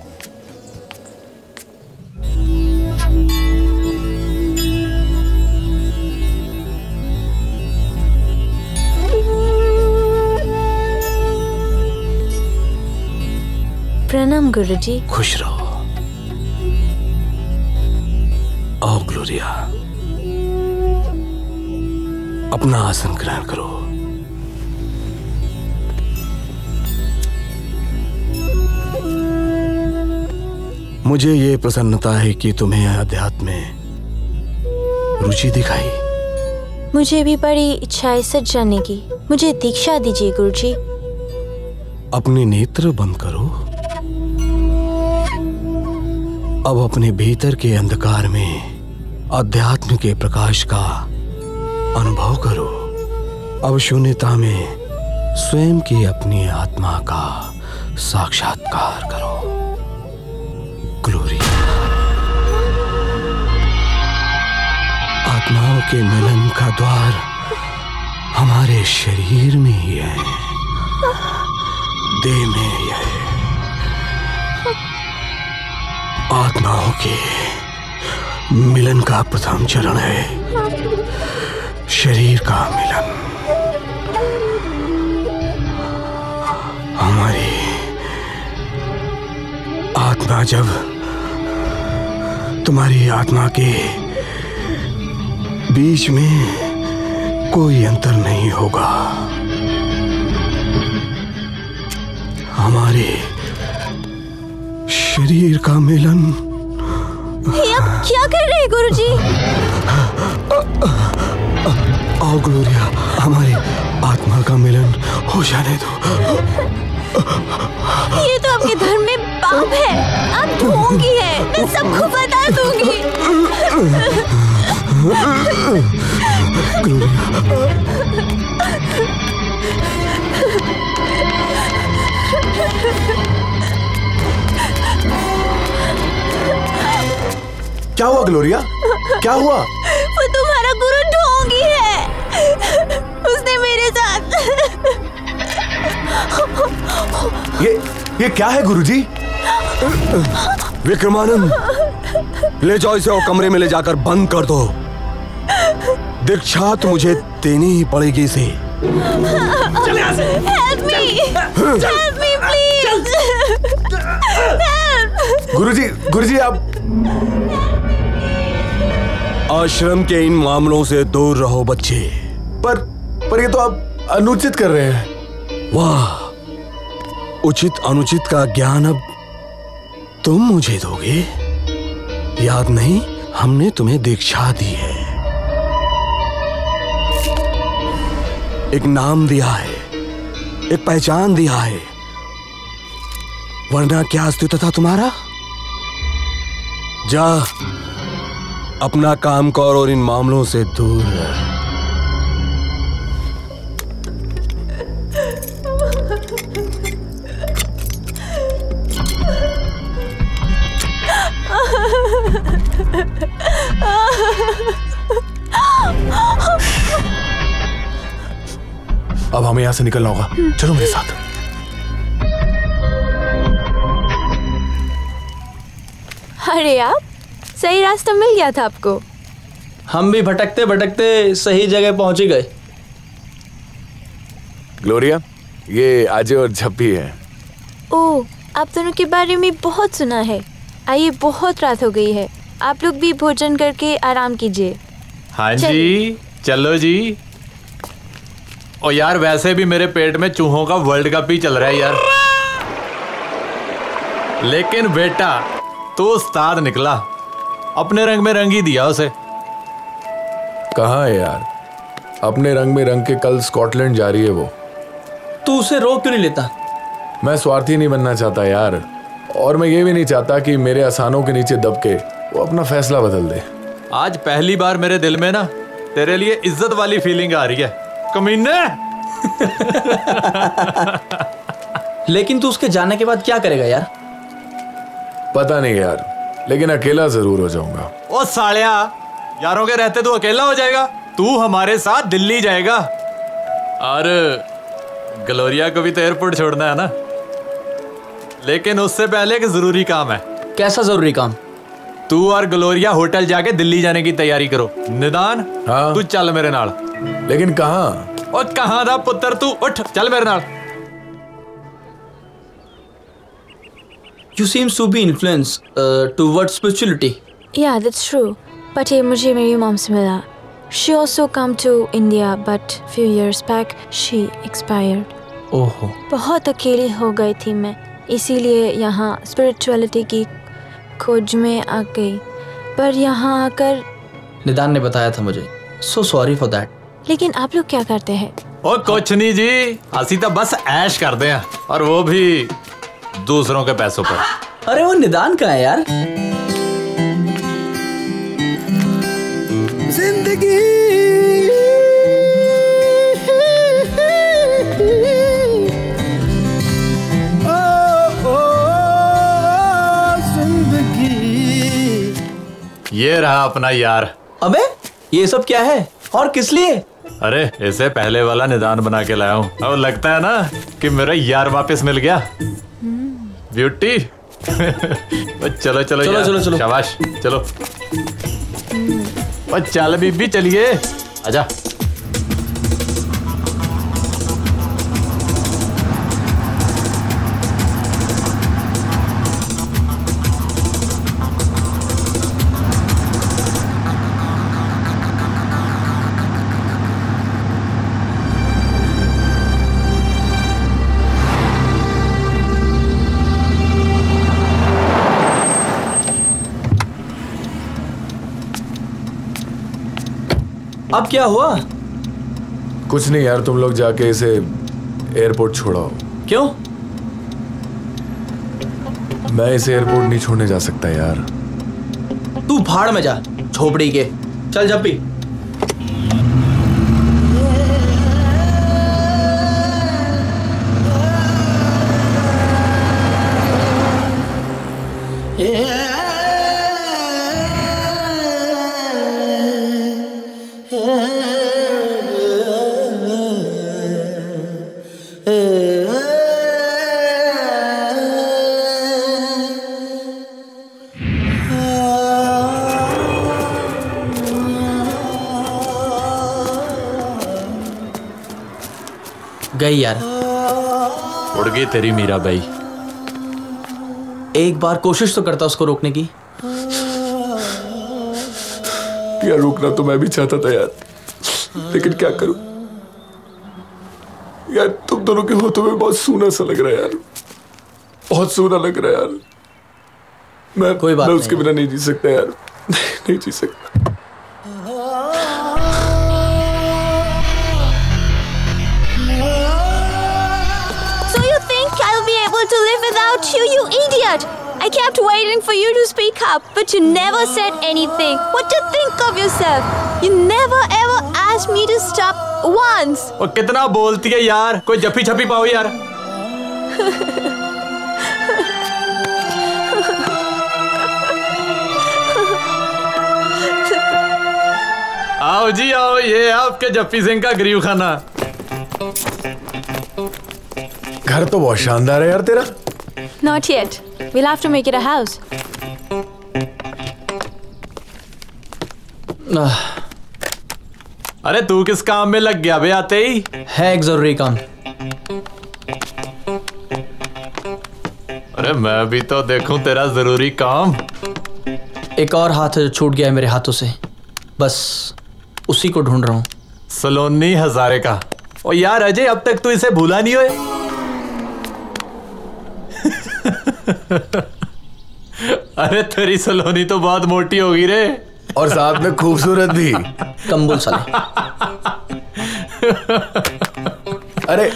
प्रणाम गुरुजी। खुश रहो। आओ ग्लोरिया, अपना आसन ग्रहण करो। मुझे ये प्रसन्नता है कि तुम्हें अध्यात्म में रुचि दिखाई। मुझे भी बड़ी इच्छा है सच जानने की। मुझे दीक्षा दीजिए गुरुजी। अपने नेत्र बंद करो। अब अपने भीतर के अंधकार में अध्यात्म के प्रकाश का अनुभव करो। अब शून्यता में स्वयं की अपनी आत्मा का साक्षात्कार करो। ग्लोरी, आत्माओं के मिलन का द्वार हमारे शरीर में ही है, देह में ही है। आत्माओं के मिलन का प्रथम चरण है शरीर का मिलन। हमारी आत्मा जब तुम्हारी आत्मा के बीच में कोई अंतर नहीं होगा। हमारे शरीर का मिलन। ये आप क्या कर रहे हैं गुरुजी? आओ ग्लोरिया, हमारी आत्मा का मिलन हो जाने दो। ये तो आपके धर्म में पाप है। आप ढोंगी है, मैं सबको बता दूंगी। ग्लोरिया, क्या हुआ ग्लोरिया? क्या हुआ? वो तुम्हारा गुरु ढोंगी है। उसने मेरे साथ। ये ये क्या है गुरुजी? विक्रमानंद, ले जाओ इसे और कमरे में ले जाकर बंद कर दो। दीक्षा तो मुझे देनी ही पड़ेगी इसे। Help me! Help me, please! Help! गुरुजी, गुरुजी आप आश्रम के इन मामलों से दूर रहो बच्चे। पर पर ये तो आप अनुचित कर रहे हैं। वाह, उचित अनुचित का ज्ञान अब तुम मुझे दोगे? याद नहीं, हमने तुम्हें दीक्षा दी है, एक नाम दिया है, एक पहचान दिया है, वरना क्या अस्तित्व था तुम्हारा? जा, अपना काम कर और इन मामलों से दूर रह। अब हमें यहां से निकलना होगा। चलो मेरे साथ। अरे आप, सही रास्ता मिल गया था आपको। हम भी भटकते भटकते सही जगह पहुंच ही गए। ग्लोरिया, ये अजय और झप्पी है। ओह, आप दोनों के बारे में बहुत सुना है। आइए, बहुत रात हो गई है, आप लोग भी भोजन करके आराम कीजिए। हाँ जी, चलो जी। और यार वैसे भी मेरे पेट में चूहों का वर्ल्ड कप ही चल रहा है यार। लेकिन बेटा तो उस्ताद निकला, अपने रंग में रंग ही दिया उसे। कहाँ है यार? अपने रंग में रंग के कल स्कॉटलैंड जा रही है वो। तू उसे रोक क्यों नहीं लेता? मैं स्वार्थी नहीं बनना चाहता यार, और मैं ये भी नहीं चाहता कि मेरे आसानों के नीचे दब के वो अपना फैसला बदल दे। आज पहली बार मेरे दिल में ना तेरे लिए इज्जत वाली फीलिंग आ रही है, कमीने। लेकिन तू उसके जाने के बाद क्या करेगा यार? पता नहीं यार, लेकिन अकेला जरूर हो जाऊंगा। ओ सालिया, यारों के रहते तू अकेला हो जाएगा? तू हमारे साथ दिल्ली जाएगा, और ग्लोरिया को भी तो एयरपोर्ट छोड़ना है ना। लेकिन उससे पहले एक जरूरी काम है। कैसा जरूरी काम? तू और ग्लोरिया होटल जाके दिल्ली जाने की तैयारी करो। निदान, हाँ? तू चल मेरे नाल। लेकिन कहाँ? और कहाँ था पुत्र, तू उठ, चल मेरे नाल। You seems to be influenced uh, towards spirituality. Yeah, that's true. But ये मुझे मेरी मॉम से मिला। She also come to India, but few years back she expired. ओहो। बहुत अकेली हो गई थी मैं, इसीलिए यहाँ स्पिरिचुअलिटी की खोज में आ गई। पर यहाँ आकर निदान ने बताया था मुझे। So sorry for that. लेकिन आप लोग क्या करते हैं? ओ कुछ नहीं जी, ਅਸੀਂ तो बस ऐश करते हैं, और वो भी दूसरों के पैसों पर। अरे वो निदान कहाँ है यार? जिंदगी ओ, ओ, जिंदगी। ये रहा अपना यार। अबे ये सब क्या है और किस लिए? अरे इसे पहले वाला निदान बना के लाया हूँ, और लगता है ना कि मेरा यार वापस मिल गया। ब्यूटी। चलो चलो चलो चलो चलो, शाबाश, चलो। और चल बीबी, चलिए, आजा। अब क्या हुआ? कुछ नहीं यार, तुम लोग जाके इसे एयरपोर्ट छोड़ाओ। क्यों? मैं इसे एयरपोर्ट नहीं छोड़ने जा सकता यार। तू भाड़ में जा, झोपड़ी के। चल जप्पी। गई यार। उड़ गई तेरी मीरा भाई। एक बार कोशिश तो करता उसको रोकने की। यार रोकना तो मैं भी चाहता था यार, लेकिन क्या करूं यार, तुम दोनों के होठों में बहुत सूना सा लग रहा है यार, बहुत सूना लग रहा है यार। मैं कोई बात मैं नहीं उसके बिना नहीं जी सकता यार, नहीं जी सकता। So you think I'll be able to live without you, you idiot? I kept waiting for you to speak up, but you never said anything. What do you think of yourself? You never ever asked me to stop once. वो कितना बोलती है यार, कोई जफी छपी पाओ यार। आओ जी आओ, ये आपके जप्पी सिंह का गरीब खाना। घर तो बहुत शानदार है यार तेरा। Not yet. We'll have to make it a house. अरे तू किस काम में लग गया बे आते ही? है एक जरूरी काम। अरे मैं भी तो देखूं तेरा जरूरी काम। एक और हाथ है जो छूट गया है मेरे हाथों से, बस उसी को ढूंढ रहा हूं। सलोनी हजारे का। ओ यार अजय, अब तक तू इसे भूला नहीं होए? अरे तेरी सलोनी तो बहुत मोटी होगी रे, और साथ में खूबसूरत भी। कम्बुल साले। अरे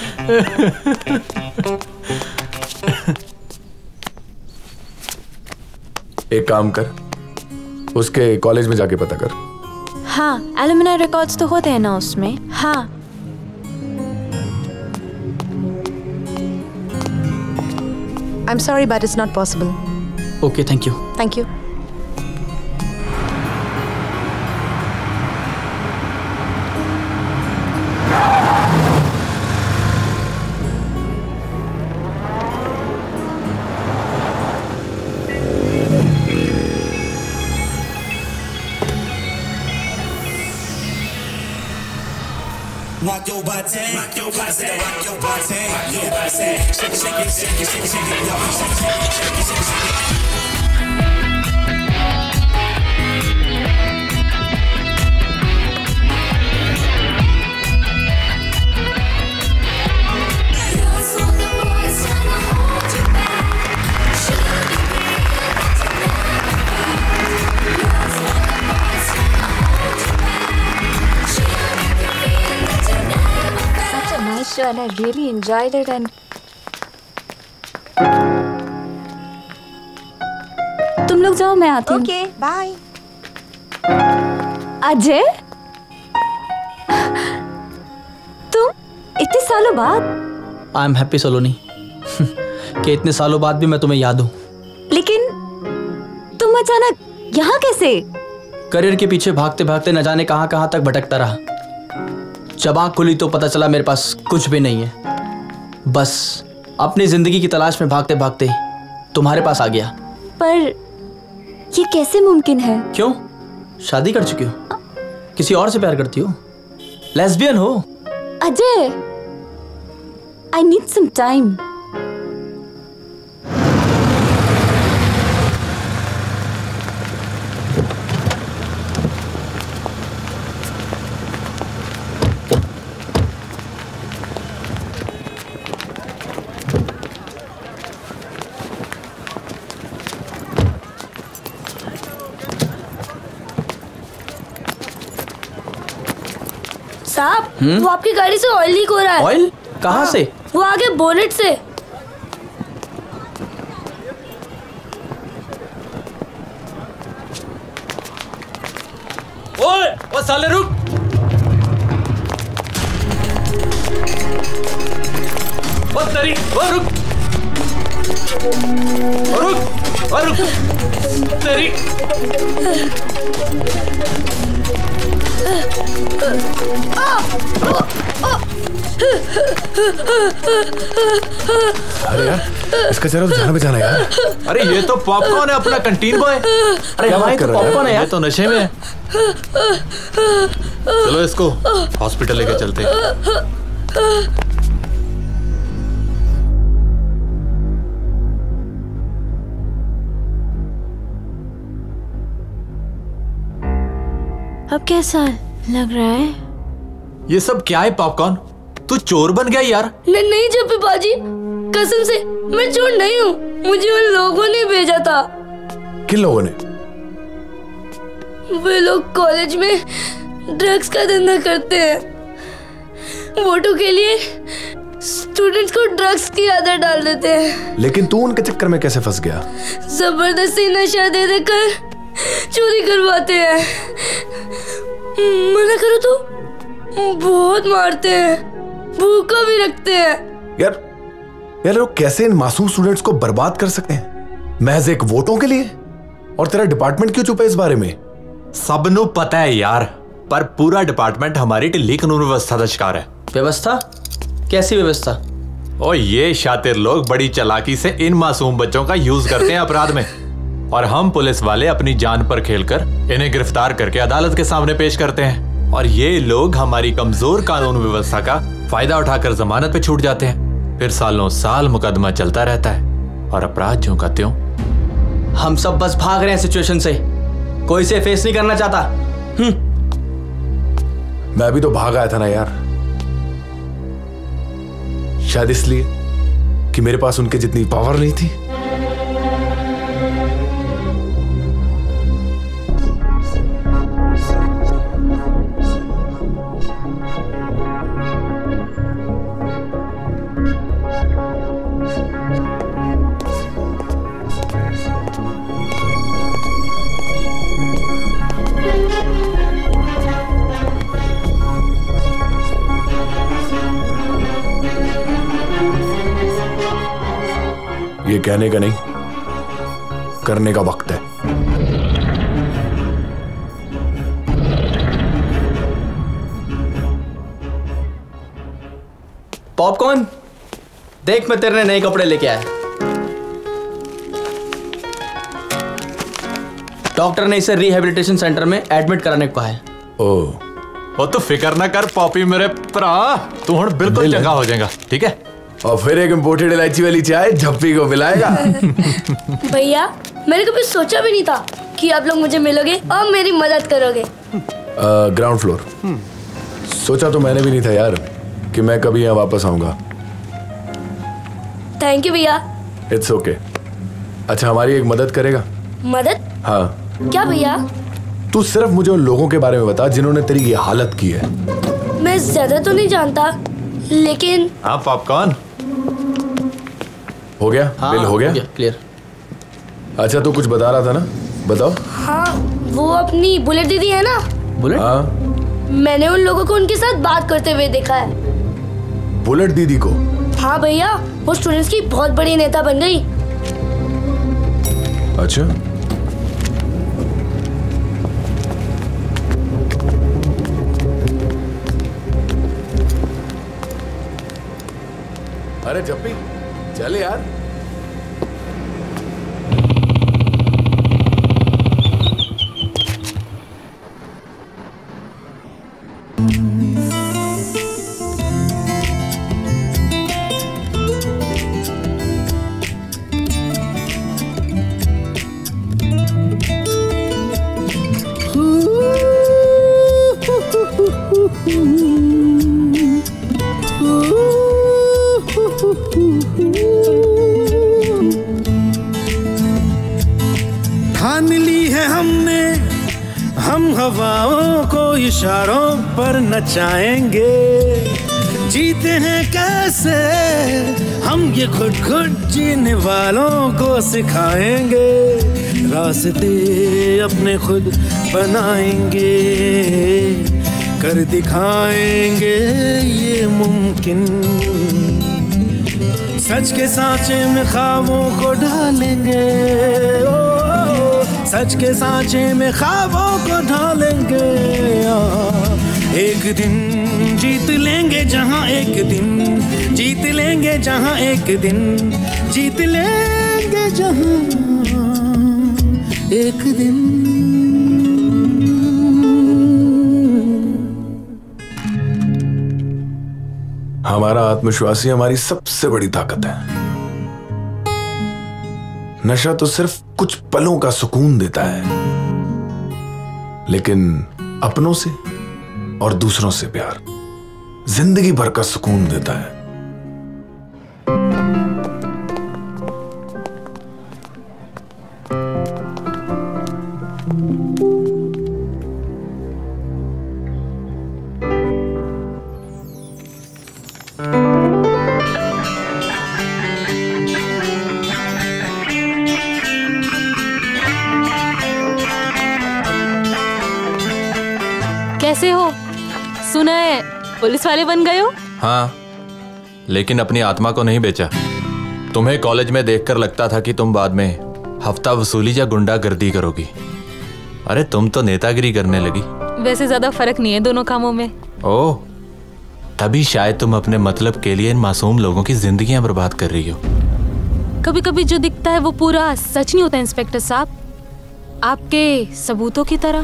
एक काम कर, उसके कॉलेज में जाके पता कर। हाँ, एलुमनाई रिकॉर्ड्स तो होते हैं ना उसमें। हाँ। I'm sorry, but it's not possible. Okay, thank you. Thank you. Rock your body, rock your body, rock your body, yeah, body, shake it, shake it, shake it, shake it, shake it, yo, shake it, shake it, shake it, shake it, shake it. Show and I really enjoyed it and तुम लोग जाओ, मैं आती हूँ। Okay, bye. Ajay, तुम इतने सालों बाद? आई एम हैप्पी सलोनी कि इतने सालों बाद भी मैं तुम्हें याद हूँ। लेकिन तुम अचानक यहाँ कैसे? करियर के पीछे भागते भागते न जाने कहां कहां तक भटकता रहा। जब आँख खुली तो पता चला मेरे पास कुछ भी नहीं है। बस अपनी जिंदगी की तलाश में भागते भागते तुम्हारे पास आ गया। पर ये कैसे मुमकिन है? क्यों, शादी कर चुकी हो? किसी और से प्यार करती हो? लेस्बियन हो? Ajay, I need some time. साहब, वो आपकी गाड़ी से ऑयल लीक हो रहा है। ऑयल? कहाँ से? वो आगे बोनेट से। ओए, ओ साले रुक। ओ तेरी, ओ रुक। ओ रुक, ओ रुक। तेरी। अरे यार, इसका चेहरा तो जहाँ पे जाना यार। अरे ये तो पॉपकॉर्न है, अपना कैंटीन बॉय। अरे हमारे तो पॉपकॉर्न है यार। ये तो नशे में है। चलो इसको हॉस्पिटल लेके चलते हैं। अब कैसा लग रहा है? ये सब क्या है पॉपकॉर्न? तू चोर बन गया यार। नहीं नहीं जप्पी बाजी, कसम से मैं चोर नहीं हूँ, मुझे उन लोगों ने भेजा था। किन लोगों ने? वे लोग कॉलेज में ड्रग्स का धंधा करते हैं, वोटों के लिए स्टूडेंट्स को ड्रग्स की आदत डाल देते हैं। लेकिन तू उनके चक्कर में कैसे फंस गया? जबरदस्ती नशा दे देकर चोरी करवाते हैं, मना करो तो बहुत मारते हैं, भूखा भी रखते हैं। यार यार लोग कैसे इन मासूम स्टूडेंट्स को बर्बाद कर सकते हैं महज एक वोटों के लिए? और तेरा डिपार्टमेंट क्यों चुप है इस बारे में? सबनों पता है यार, पर पूरा डिपार्टमेंट हमारी ढिल्ली कानून व्यवस्था का शिकार है। व्यवस्था? कैसी व्यवस्था? ओ ये शातिर लोग बड़ी चालाकी से इन मासूम बच्चों का यूज करते हैं अपराध में, और हम पुलिस वाले अपनी जान पर खेलकर इन्हें गिरफ्तार करके अदालत के सामने पेश करते हैं, और ये लोग हमारी कमजोर कानून व्यवस्था का फायदा उठाकर जमानत पे छूट जाते हैं। फिर सालों साल मुकदमा चलता रहता है और अपराध ज्यों का त्यों। हम सब बस भाग रहे हैं सिचुएशन से, कोई से फेस नहीं करना चाहता। हम्म मैं भी तो भाग आया था ना यार, शायद इसलिए कि मेरे पास उनके जितनी पावर नहीं थी। ये कहने का नहीं, करने का वक्त है। पॉपकॉर्न देख, मैं तेरे नए कपड़े लेके आया। डॉक्टर ने इसे रिहेबिलिटेशन सेंटर में एडमिट कराने को कहा है। ओह, वो तो फिक्र ना कर पॉपी मेरे भरा, तू हुण बिल्कुल चंगा हो जाएगा, ठीक है? और फिर एक इम्पोर्टेड इलायची वाली चाय झप्पी को पिलाएगा। भैया मैंने कभी सोचा भी नहीं था कि आप लोग मुझे मिलोगे और मेरी मदद करोगे। Ground floor. सोचा तो मैंने भी नहीं था यार कि मैं कभी यहाँ वापस आऊंगा। थैंक यू भैया। It's okay. अच्छा, हमारी एक मदद करेगा? मदद? हाँ। क्या भैया? तू सिर्फ मुझे उन लोगों के बारे में बता जिन्होंने तेरी ये हालत की है। मैं ज्यादा तो नहीं जानता, लेकिन हाँ पॉपकॉर्न हो गया। हाँ, बिल हो गया, क्लियर। अच्छा तू कुछ बता रहा था ना, बताओ। हाँ वो अपनी बुलेट दीदी है ना। बुलेट? हाँ मैंने उन लोगों को उनके साथ बात करते हुए देखा है। बुलेट दीदी को? हाँ भैया, वो स्टूडेंट्स की बहुत बड़ी नेता बन गई। अच्छा, अरे जप्पी चल यार। ठान ली है हमने, हम हवाओं को इशारों पर नचाएंगे। जीते हैं कैसे हम ये खुद खुद जीने वालों को सिखाएंगे। रास्ते अपने खुद बनाएंगे, कर दिखाएंगे ये मुमकिन। सच के सांचे में ख्वाबों को ढालेंगे, ओ, सच के सांचे में ख्वाबों को ढालेंगे। एक दिन जीत लेंगे जहां, एक दिन जीत लेंगे जहां, एक दिन जीत लेंगे जहां, एक दिन। हमारा आत्मविश्वास ही हमारी सबसे बड़ी ताकत है। नशा तो सिर्फ कुछ पलों का सुकून देता है, लेकिन अपनों से और दूसरों से प्यार जिंदगी भर का सुकून देता है। कैसे हो? सुना है पुलिस वाले बन गए हो? हाँ, लेकिन अपनी आत्मा को नहीं बेचा। तुम्हें कॉलेज में देखकर लगता था कि तुम बाद में हफ्ता वसूली या गुंडागर्दी करोगी। अरे तुम तो नेतागिरी करने लगी। वैसे ज्यादा फर्क नहीं है दोनों कामों में। ओह, तभी शायद तुम अपने मतलब के लिए इन मासूम लोगों की जिंदगियां बर्बाद कर रही हो। कभी कभी जो दिखता है वो पूरा सच नहीं होता इंस्पेक्टर साहब, आपके सबूतों की तरह।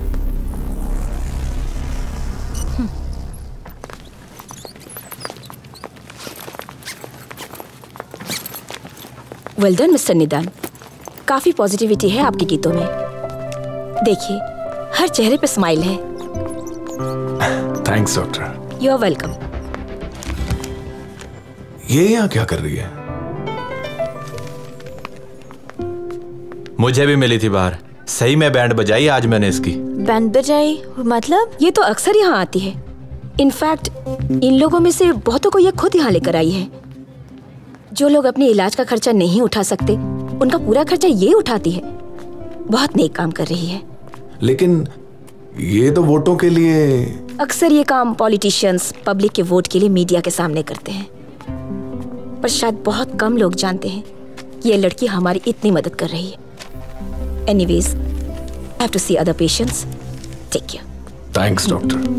वेल डन मिस्टर निदान, काफी पॉजिटिविटी है आपके गीतों में। देखिए, हर चेहरे पे स्माइल है। Thanks doctor. You are welcome. ये यहाँ क्या कर रही है? मुझे भी मिली थी बाहर। सही में बैंड बजाई आज मैंने इसकी। बैंड बजाई मतलब? ये तो अक्सर यहाँ आती है। इनफैक्ट इन लोगों में से बहुतों को ये खुद यहाँ लेकर आई है। जो लोग अपने इलाज का खर्चा नहीं उठा सकते, उनका पूरा खर्चा ये उठाती है। बहुत नेक काम कर रही है। लेकिन ये तो वोटों के लिए। अक्सर ये काम पॉलिटिशियंस पब्लिक के वोट के लिए मीडिया के सामने करते हैं, पर शायद बहुत कम लोग जानते हैं कि ये लड़की हमारी इतनी मदद कर रही है। Anyways, I have to see other patients. Take care. Thanks doctor.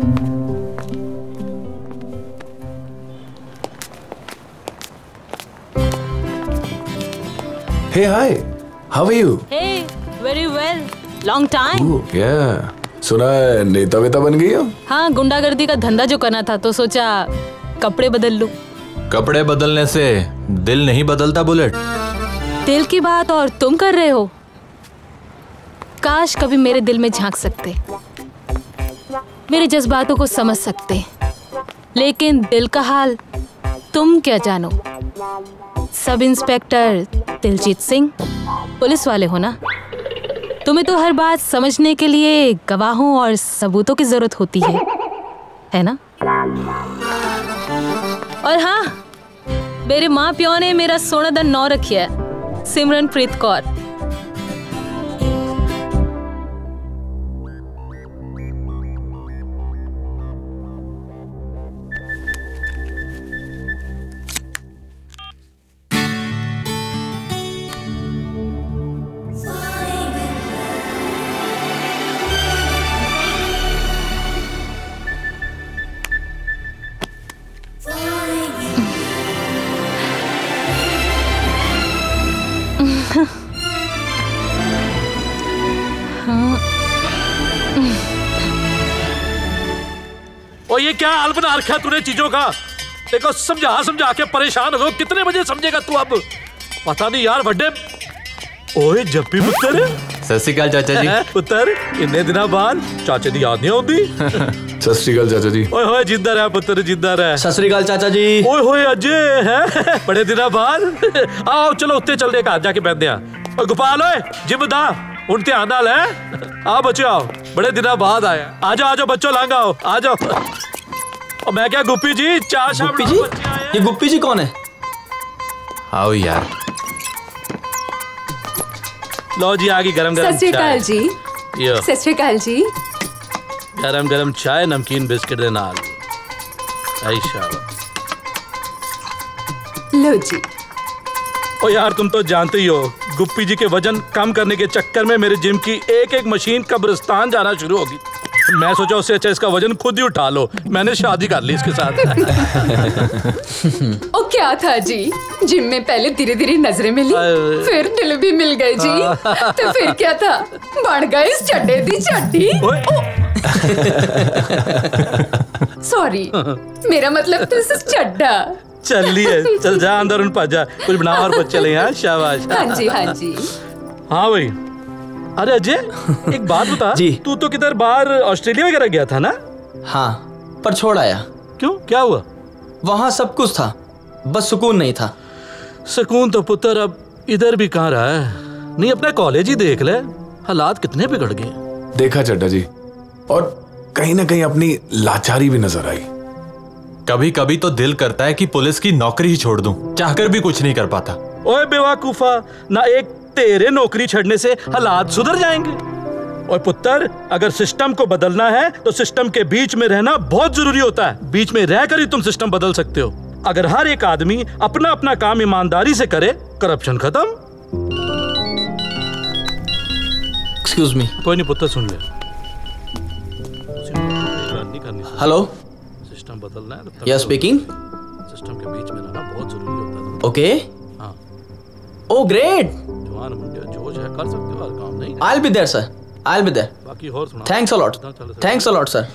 Hey, hi. How are you? Hey, very well. Long time. Ooh, yeah. सुना है नेता वेता बन गई हो? हाँ, गुंडागर्दी का धंधा जो करना था तो सोचा कपड़े बदल लूं। कपड़े बदलने से दिल नहीं बदलता बुलेट। दिल की बात और तुम कर रहे हो। काश कभी मेरे दिल में झांक सकते, मेरे जज्बातों को समझ सकते, लेकिन दिल का हाल तुम क्या जानो। Sub inspector Diljit Singh, police वाले हो ना, तुम्हें तो हर बात समझने के लिए गवाहों और सबूतों की जरूरत होती है, है ना? और हाँ, मेरे माँ प्यो ने मेरा सोना दा नौ रखिया है, सिमरनप्रीत कौर। और ये क्या हाल बना रखा तूने चीजों का? देखो समझा समझा के परेशान हो गए। कितने बजे समझेगा तू अब? पता नहीं यार। बड्डे ओए जप्पी पुत्र। सत श्री अकाल चाचा जी। पुत्र इन्ने दिनों बाद चाचे दी याद नहीं आउंदी। सत श्री अकाल चाचा जी। ओए होए जिंदा रह पुत्र, जिंदा रह। सत श्री अकाल चाचा जी। ओए होए अजय है बड़े दिनों बाद। आओ चलो उत्ते चलदे घर जाके बैठदे आ। ओए गोपाल ओए जिम दा हुण ध्यान नाल है। आ बच्चों आओ, बड़े दिनों बाद आया। आ जाओ आ जाओ बच्चों, लंघ आओ आ जाओ। और मैं क्या गुप्पी जी चार शाम। गुप्पी जी? ये गुप्पी जी कौन है? आओ यार। लो जी आ गई गरम गरम। सत श्री अकाल जी। यो सत श्री अकाल जी। गरम गरम चाय नमकीन बिस्किट दे नाल। आयशा लो जी। ओ यार तुम तो जानते ही हो, गुप्पी जी के वजन कम करने के चक्कर में मेरे जिम की एक एक मशीन कब्रिस्तान जाना शुरू होगी। मैं सोचा उससे अच्छा इसका वजन खुद ही उठा लो। मैंने शादी कर ली इसके साथ। ओ क्या था जी, जिम में पहले धीरे धीरे नजरें मिली, फिर दिल भी मिल गए जी। तो फिर क्या था, बढ़ गए इस चड्डे दी चड्डी। सॉरी, मेरा मतलब तो इस चड्डा। चल लिए, चल जा अंदर उन पाजा कुछ बना और बच्चे ले। हाँ शाबाश। हाँ जी हाँ जी। हाँ भाई अरे अजय, एक बात बता। जी। तू तो किधर बाहर ऑस्ट्रेलिया वगैरह गया था ना? हाँ, पर छोड़ आया। क्यों, क्या हुआ? वहां सब कुछ था, बस सुकून नहीं था। सुकून तो पुत्र अब इधर भी कहाँ रहा है। नहीं, अपना कॉलेज ही देख ले, हालात कितने बिगड़ गए। देखा चड्डा जी, और कहीं ना कहीं अपनी लाचारी भी नजर आई। कभी कभी तो दिल करता है कि पुलिस की नौकरी ही छोड़ दूं, चाहकर भी कुछ नहीं कर पाता। ओए बेवकूफा, ना एक तेरे नौकरी छड़ने से हालात सुधर जाएंगे। और पुत्र, अगर सिस्टम को बदलना है तो सिस्टम के बीच में रहना बहुत जरूरी होता है। बीच में रहकर ही तुम सिस्टम बदल सकते हो। अगर हर एक आदमी अपना अपना काम ईमानदारी से करे, करप्शन खत्म। Excuse me. कोई नहीं पुत्र, सुन ले। हेलो, सिस्टम बदलना है। Yes speaking. सिस्टम के बीच में रहना बहुत जरूरी होता है। ओके। हाँ। Oh great. जवान मुंडे जोश है, कर सकते हो हर काम। नहीं, I will be there sir, I will be there. बाकी और सुना। Thanks a lot, thanks a lot sir.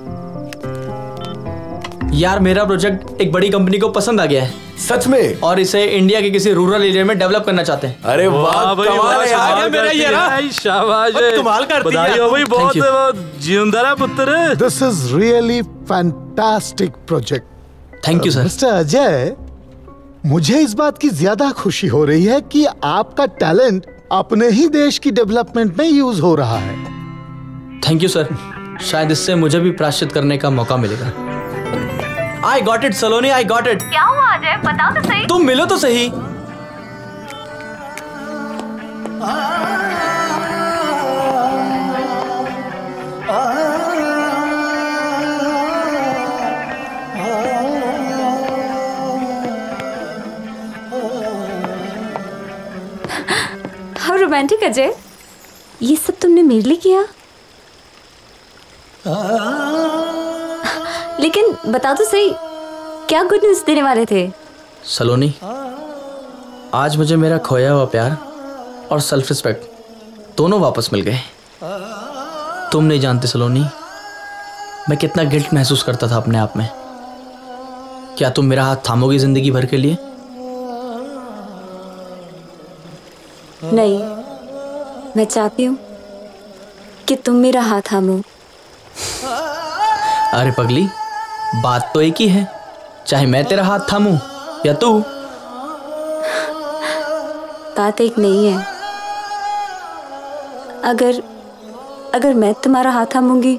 यार, मेरा प्रोजेक्ट एक बड़ी कंपनी को पसंद आ गया है। सच में? और इसे इंडिया के किसी रूरल एरिया में डेवलप करना चाहते हैं। अरे वाह, कमाल है यार, मेरा ये ना। शाबाश, कमाल करती है। बधाई हो भाई, बहुत जिंदा रहा पुत्र। This is really fantastic project. Thank you sir. Mister Ajay, मुझे इस बात की ज्यादा खुशी हो रही है कि आपका टैलेंट अपने ही देश की डेवलपमेंट में यूज हो रहा है। थैंक यू सर, शायद इससे मुझे भी प्रायश्चित करने का मौका मिलेगा। I got it Saloni, I got it. क्या हुआ अजय, बताओ तो सही। तुम मिलो तो सही। हाउ रोमांटिक अजय, ये सब तुमने मेरे लिए किया। लेकिन बताओ तो सही, क्या गुड न्यूज़ देने वाले थे? सलोनी, आज मुझे मेरा खोया हुआ प्यार और सेल्फ रिस्पेक्ट दोनों वापस मिल गए। तुम नहीं जानते सलोनी, मैं कितना गिल्ट महसूस करता था अपने आप में। क्या तुम मेरा हाथ थामोगी जिंदगी भर के लिए? नहीं, मैं चाहती हूँ कि तुम मेरा हाथ थामो। अरे पगली, बात तो एक ही है, चाहे मैं तेरा हाथ थामूं या तू। बात एक नहीं है। अगर अगर मैं तुम्हारा हाथ थामूंगी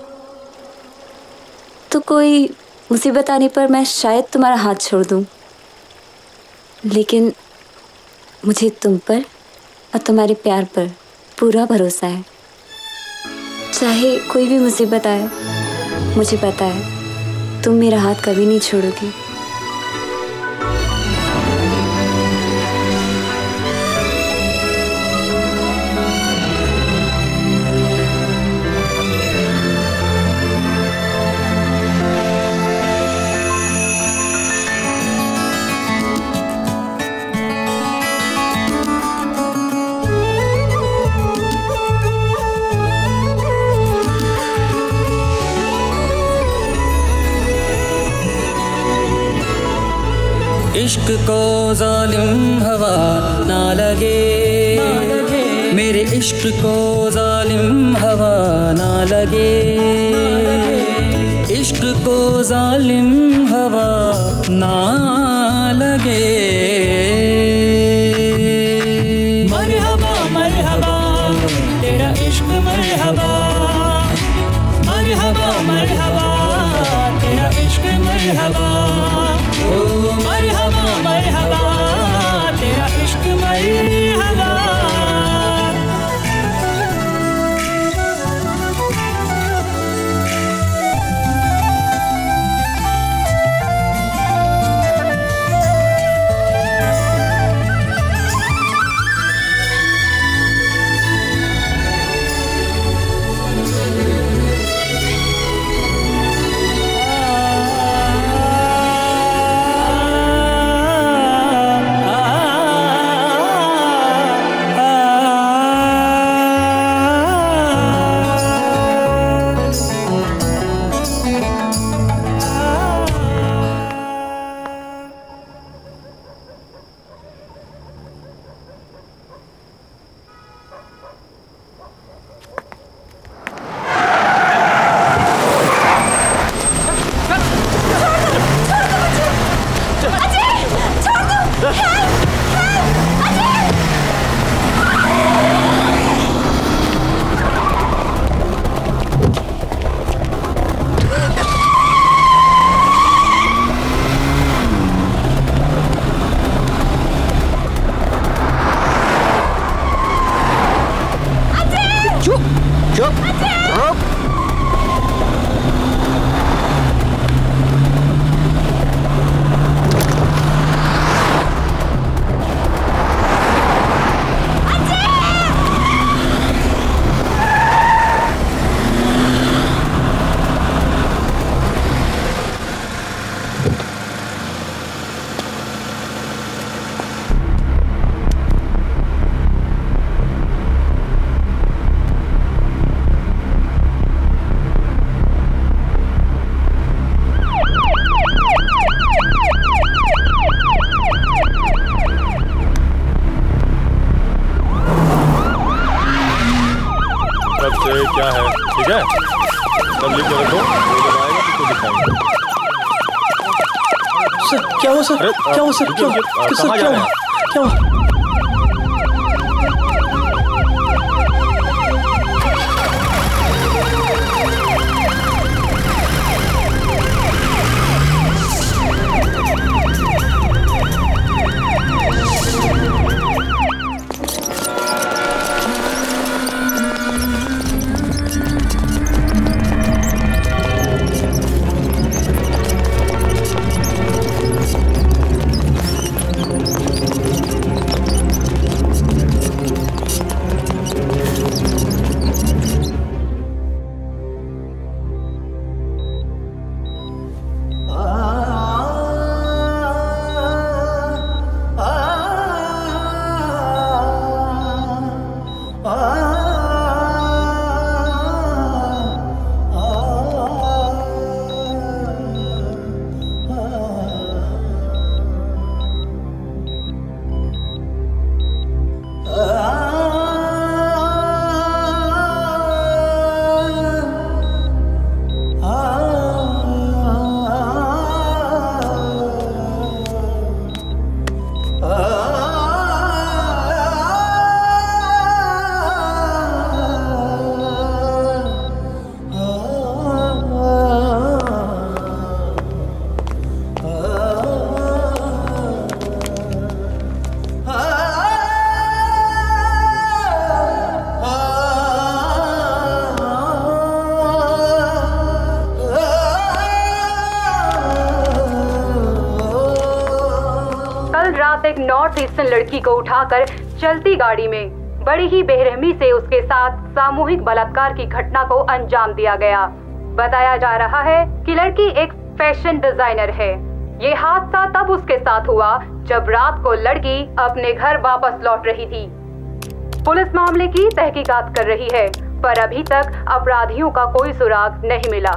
तो कोई मुसीबत आने पर मैं शायद तुम्हारा हाथ छोड़ दूं, लेकिन मुझे तुम पर और तुम्हारे प्यार पर पूरा भरोसा है। चाहे कोई भी मुसीबत आए, मुझे पता है तुम मेरा हाथ कभी नहीं छोड़ोगी। इश्क को जालिम हवा ना लगे, मेरे इश्क को जालिम हवा ना लगे, इश्क को जालिम हवा ना लगे। मरहबा मरहबा तेरा इश्क मरहबा, मरहबा मरहबा तेरा इश्क मरहबा, ओ मरहबा मरहबा तेरा इश्क मरहबा। है? सब लिख के रखो, जब आएगा तो दिखाएंगे। सर क्या हुआ सर? क्या हुआ सर? क्या हुआ? सर क्या हुआ? क्या हुआ? नॉर्थ ईस्टर्न लड़की को उठाकर चलती गाड़ी में बड़ी ही बेरहमी से उसके साथ सामूहिक बलात्कार की घटना को अंजाम दिया गया। बताया जा रहा है कि लड़की एक फैशन डिजाइनर है। ये हादसा तब उसके साथ हुआ जब रात को लड़की अपने घर वापस लौट रही थी। पुलिस मामले की तहकीकात कर रही है, पर अभी तक अपराधियों का कोई सुराग नहीं मिला।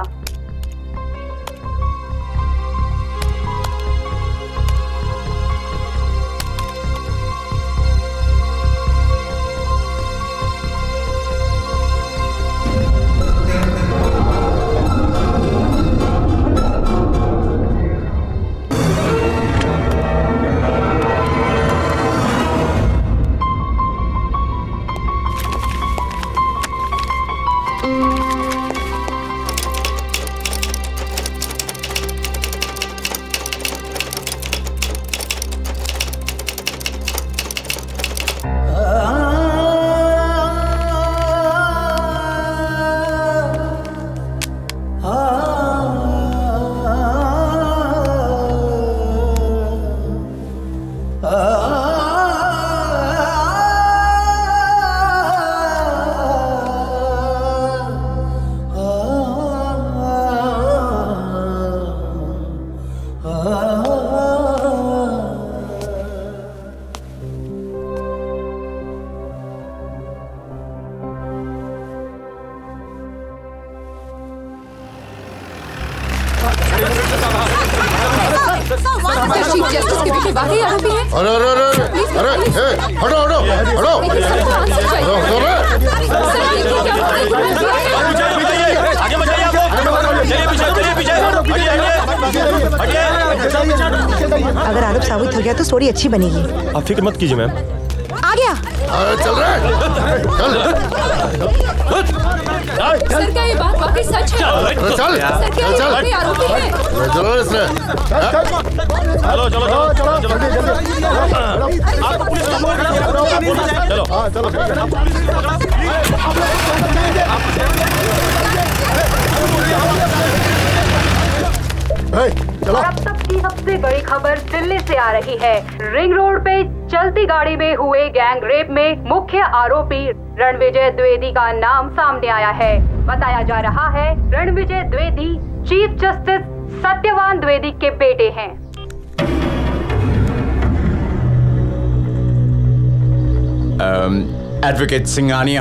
अरे अरे अरे अरे ए, हटो हटो हटो आगे बढ़ाइए आप। चलिए पीछे चलिए पीछे हटिए हटिए हटिए। अगर आरोप साबित हो गया तो स्टोरी अच्छी बनेगी। आप फिक्र मत कीजिए मैम। आ गया। अरे चल रहे चल। सर क्या ये बात वाकई सच है? चल चल सर क्या ये वाकई आरोपी है? चलो इसने चलो चलो चलो चलो आपको पुलिस चलो चलो और अब तक की सबसे बड़ी खबर दिल्ली से आ रही है। रिंग रोड पे चलती गाड़ी में हुए गैंग रेप में मुख्य आरोपी रणविजय द्विवेदी का नाम सामने आया है। बताया जा रहा है रणविजय द्विवेदी चीफ जस्टिस सत्यवान द्विवेदी के बेटे हैं। एडवोकेट सिंघानिया।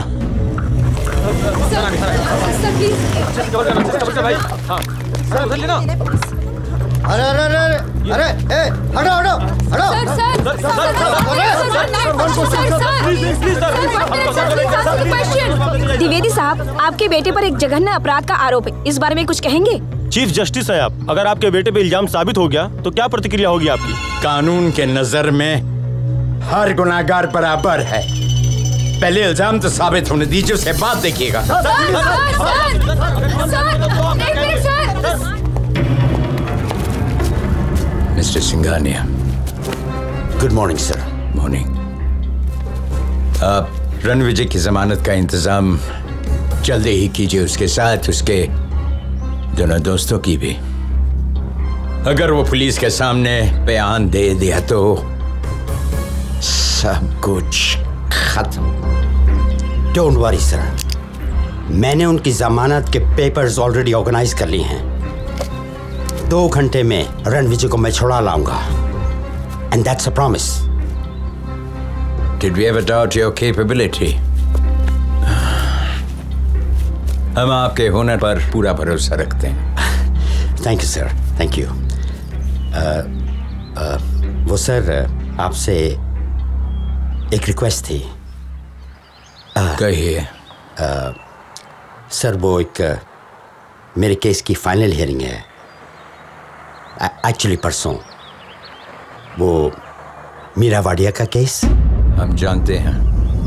अरे अरे अरे अरे ए हटो हटो हटो सर सर सर द्विवेदी साहब, आपके बेटे पर एक जघन्य अपराध का आरोप है, इस बारे में कुछ कहेंगे? चीफ जस्टिस है आप, अगर आपके बेटे पे इल्जाम साबित हो गया तो क्या प्रतिक्रिया होगी आपकी? कानून के नजर में हर गुनाहगार बराबर है। पहले इल्जाम तो साबित होने दीजिए, उसके बाद देखिएगा। Mister Singhania. Good morning sir. Morning. आप रणविजय की जमानत का इंतजाम जल्दी ही कीजिए, उसके साथ उसके दोनों दोस्तों की भी। अगर वो पुलिस के सामने बयान दे दिया तो सब कुछ खत्म। डोंट वरी सर, मैंने उनकी जमानत के पेपर्स ऑलरेडी ऑर्गेनाइज कर लिए हैं। दो घंटे में रणविजय को मैं छुड़ा लाऊंगा, and that's a promise. Did we ever doubt your capability? हम आपके हुनर पर पूरा भरोसा रखते हैं। Thank you sir, thank you. वो सर, आपसे एक रिक्वेस्ट थी। कहिए। सर, वो एक मेरे केस की फाइनल हियरिंग है, एक्चुअली परसों। वो मीरा वाडिया का केस। हम जानते हैं।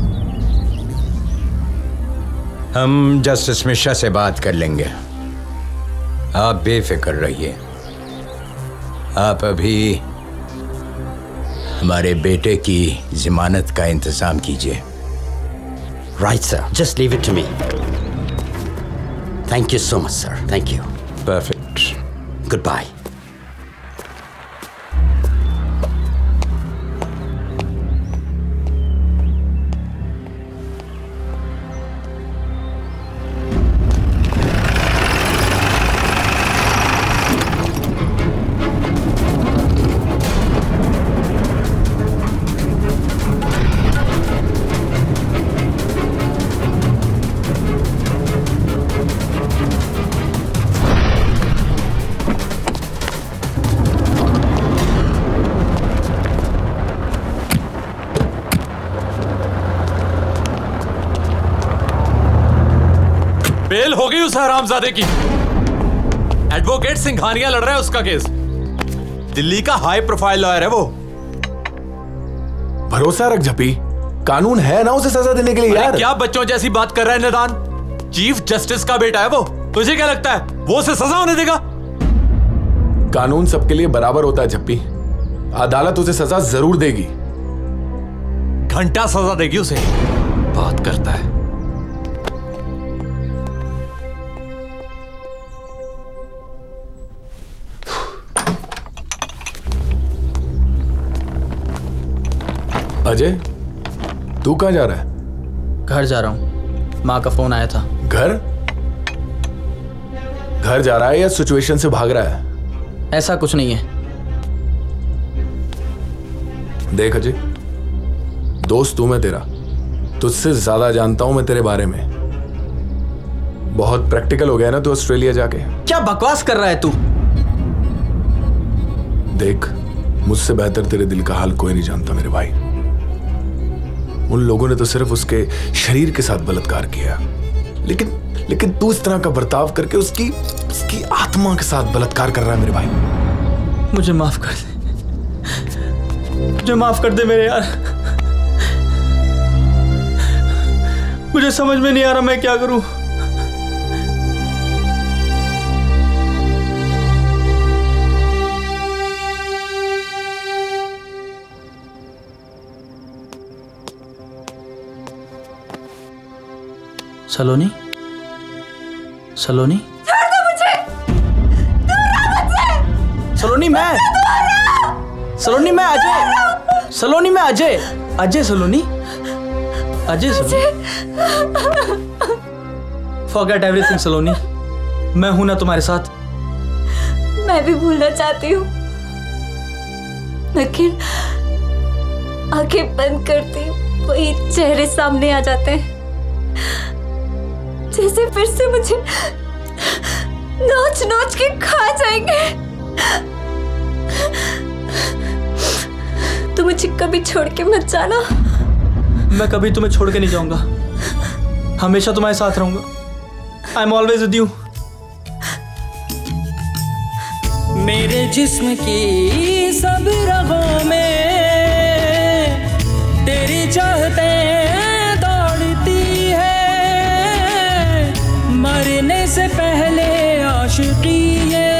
हम जस्टिस मिश्रा से बात कर लेंगे, आप बेफिक्र रहिए। आप अभी हमारे बेटे की जमानत का इंतजाम कीजिए। Right sir, just leave it to me. Thank you so much sir, thank you. Perfect. Good bye. Bail हो गई उस हरामजादे की। एडवोकेट सिंघानिया लड़ रहा है उसका केस। दिल्ली का हाई प्रोफाइल लॉयर है वो। भरोसा रख झपी, कानून है ना उसे सजा देने के लिए यार। क्या बच्चों जैसी बात कर रहा है निदान? चीफ जस्टिस का बेटा है वो, तुझे क्या लगता है वो उसे सजा होने देगा? कानून सबके लिए बराबर होता है झप्पी, अदालत उसे सजा जरूर देगी। घंटा सजा देगी उसे। बात करता है। अजय, तू कहाँ जा रहा है? घर जा रहा हूँ, माँ का फोन आया था। घर? घर जा रहा है या सिचुएशन से भाग रहा है? ऐसा कुछ नहीं है। देख अजय, दोस्त हूं मैं तेरा, तुझसे ज्यादा जानता हूं मैं तेरे बारे में। बहुत प्रैक्टिकल हो गया ना तू ऑस्ट्रेलिया जाके। क्या बकवास कर रहा है तू? देख, मुझसे बेहतर तेरे दिल का हाल कोई नहीं जानता मेरे भाई। उन लोगों ने तो सिर्फ उसके शरीर के साथ बलात्कार किया, लेकिन लेकिन तू इस तरह का बर्ताव करके उसकी उसकी आत्मा के साथ बलात्कार कर रहा है मेरे भाई। मुझे माफ कर दे, मुझे माफ कर दे मेरे यार। मुझे समझ में नहीं आ रहा मैं क्या करूं। सलोनी, सलोनी, छोड़ दो मुझे, दूर रहो मुझसे। सलोनी मैं, सलोनी मैं अजय, सलोनी मैं अजय, अजय सलोनी, अजय सलोनी। Forget everything सलोनी, मैं हूं ना तुम्हारे साथ। मैं भी भूलना चाहती हूँ, लेकिन आंखें बंद करती वही चेहरे सामने आ जाते हैं, जैसे फिर से मुझे नोच नोच के खा जाएंगे। तू मुझे कभी छोड़ के मत जाना। मैं कभी तुम्हें छोड़ के नहीं जाऊंगा। हमेशा तुम्हारे साथ रहूंगा। I am always with you. मेरे जिस्म की सब रगों में तेरी चाहते दौड़ती है, मरने से पहले आशिकी ये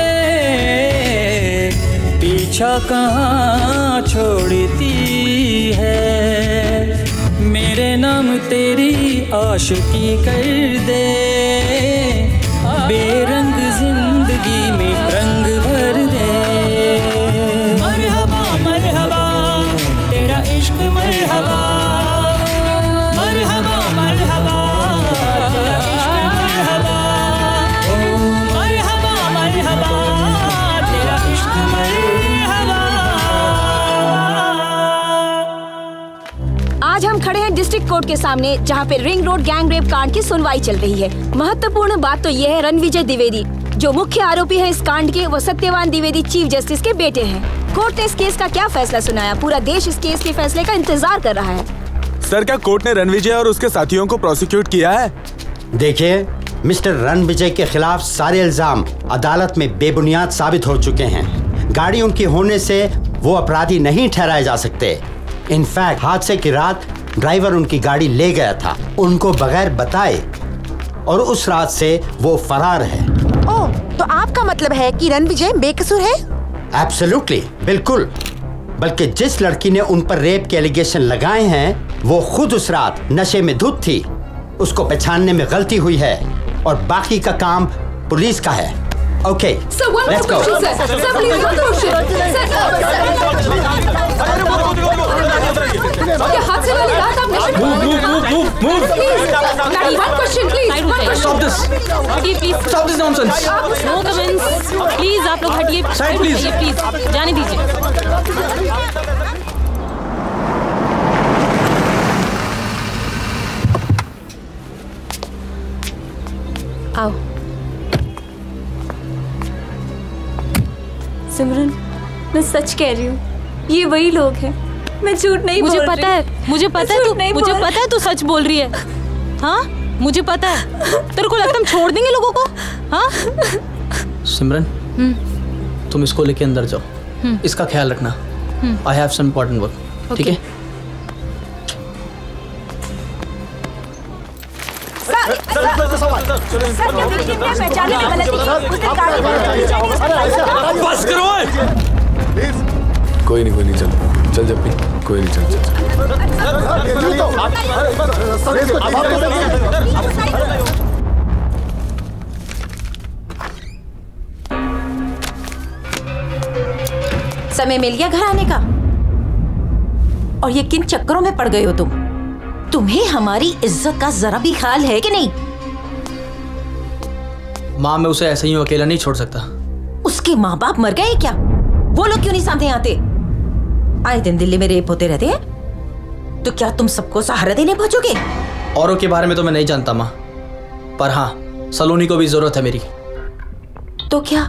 पीछा कहाँ छोड़ती है। मेरे नाम तेरी आशिकी कर दे, बेरंग जिंदगी में रंग भर दे। मरहबा मरहबा तेरा इश्क मरहबा, मरहबा मरहबा तेरा इश्क मरहबा, मरहबा मरहबा तेरा इश्क मरहबा। आज हम खड़े हैं डिस्ट्रिक्ट कोर्ट के सामने, जहां पे रिंग रोड गैंग रेप कांड की सुनवाई चल रही है। महत्वपूर्ण बात तो यह है, रणविजय द्विवेदी जो मुख्य आरोपी है इस कांड के, वो सत्यवान द्विवेदी चीफ जस्टिस के बेटे हैं। कोर्ट ने इस केस का क्या फैसला सुनाया, पूरा देश इस केस के फैसले का इंतजार कर रहा है। सर, क्या कोर्ट ने रणविजय और उसके साथियों को प्रोसिक्यूट किया है? देखिए, मिस्टर रणविजय के खिलाफ सारे इल्जाम अदालत में बेबुनियाद साबित हो चुके हैं। गाड़ी उनकी होने से वो अपराधी नहीं ठहराए जा सकते। इनफैक्ट हादसे की रात ड्राइवर उनकी गाड़ी ले गया था उनको बगैर बताए, और उस रात से वो फरार है। ओह, तो आपका मतलब है कि रणविजय बेकसूर है? एब्सोल्युटली, बिल्कुल। बल्कि जिस लड़की ने उन पर रेप के एलिगेशन लगाए हैं वो खुद उस रात नशे में धुत थी। उसको पहचानने में गलती हुई है और बाकी का काम पुलिस का है। Okay, let's go. हादसे वाली रात आप नशे में Move, move, move, move, move. One question, please. One question. Stop this. हटिए please. Stop this nonsense. No comments. Please आप लोग हटिए। Side, please. प्लीज जाने दीजिए। आओ। सिमरन, मैं सच कह रही हूँ, ये वही लोग हैं। मैं झूठ नहीं बोल मुझे रही। पता है, मुझे पता है तू मुझे पता है तू सच बोल रही है। हाँ, मुझे पता है। तेरे को लगता है हम छोड़ देंगे लोगों को? हाँ? सिमरन, तुम इसको लेके अंदर जाओ, इसका ख्याल रखना। I have some important work, ठीक है? बस करो। कोई नहीं कोई नहीं, चल चल जब भी कोई नहीं, चल चल, समय मिल गया घर आने का, और ये किन चक्करों में पड़ गए हो तुम? तुम्हें हमारी इज्जत का जरा भी ख्याल है कि नहीं? माँ, मैं उसे ऐसे ही अकेला नहीं छोड़ सकता। उसके माँ बाप मर गए क्या? वो लोग क्यों नहीं सामने आते? आए दिन दिल्ली में रेप होते रहते हैं, तो क्या तुम सबको सहारा देने पहुंचोगे? औरों के बारे में तो मैं नहीं जानता माँ, पर हाँ, सलोनी को भी जरूरत है मेरी। तो क्या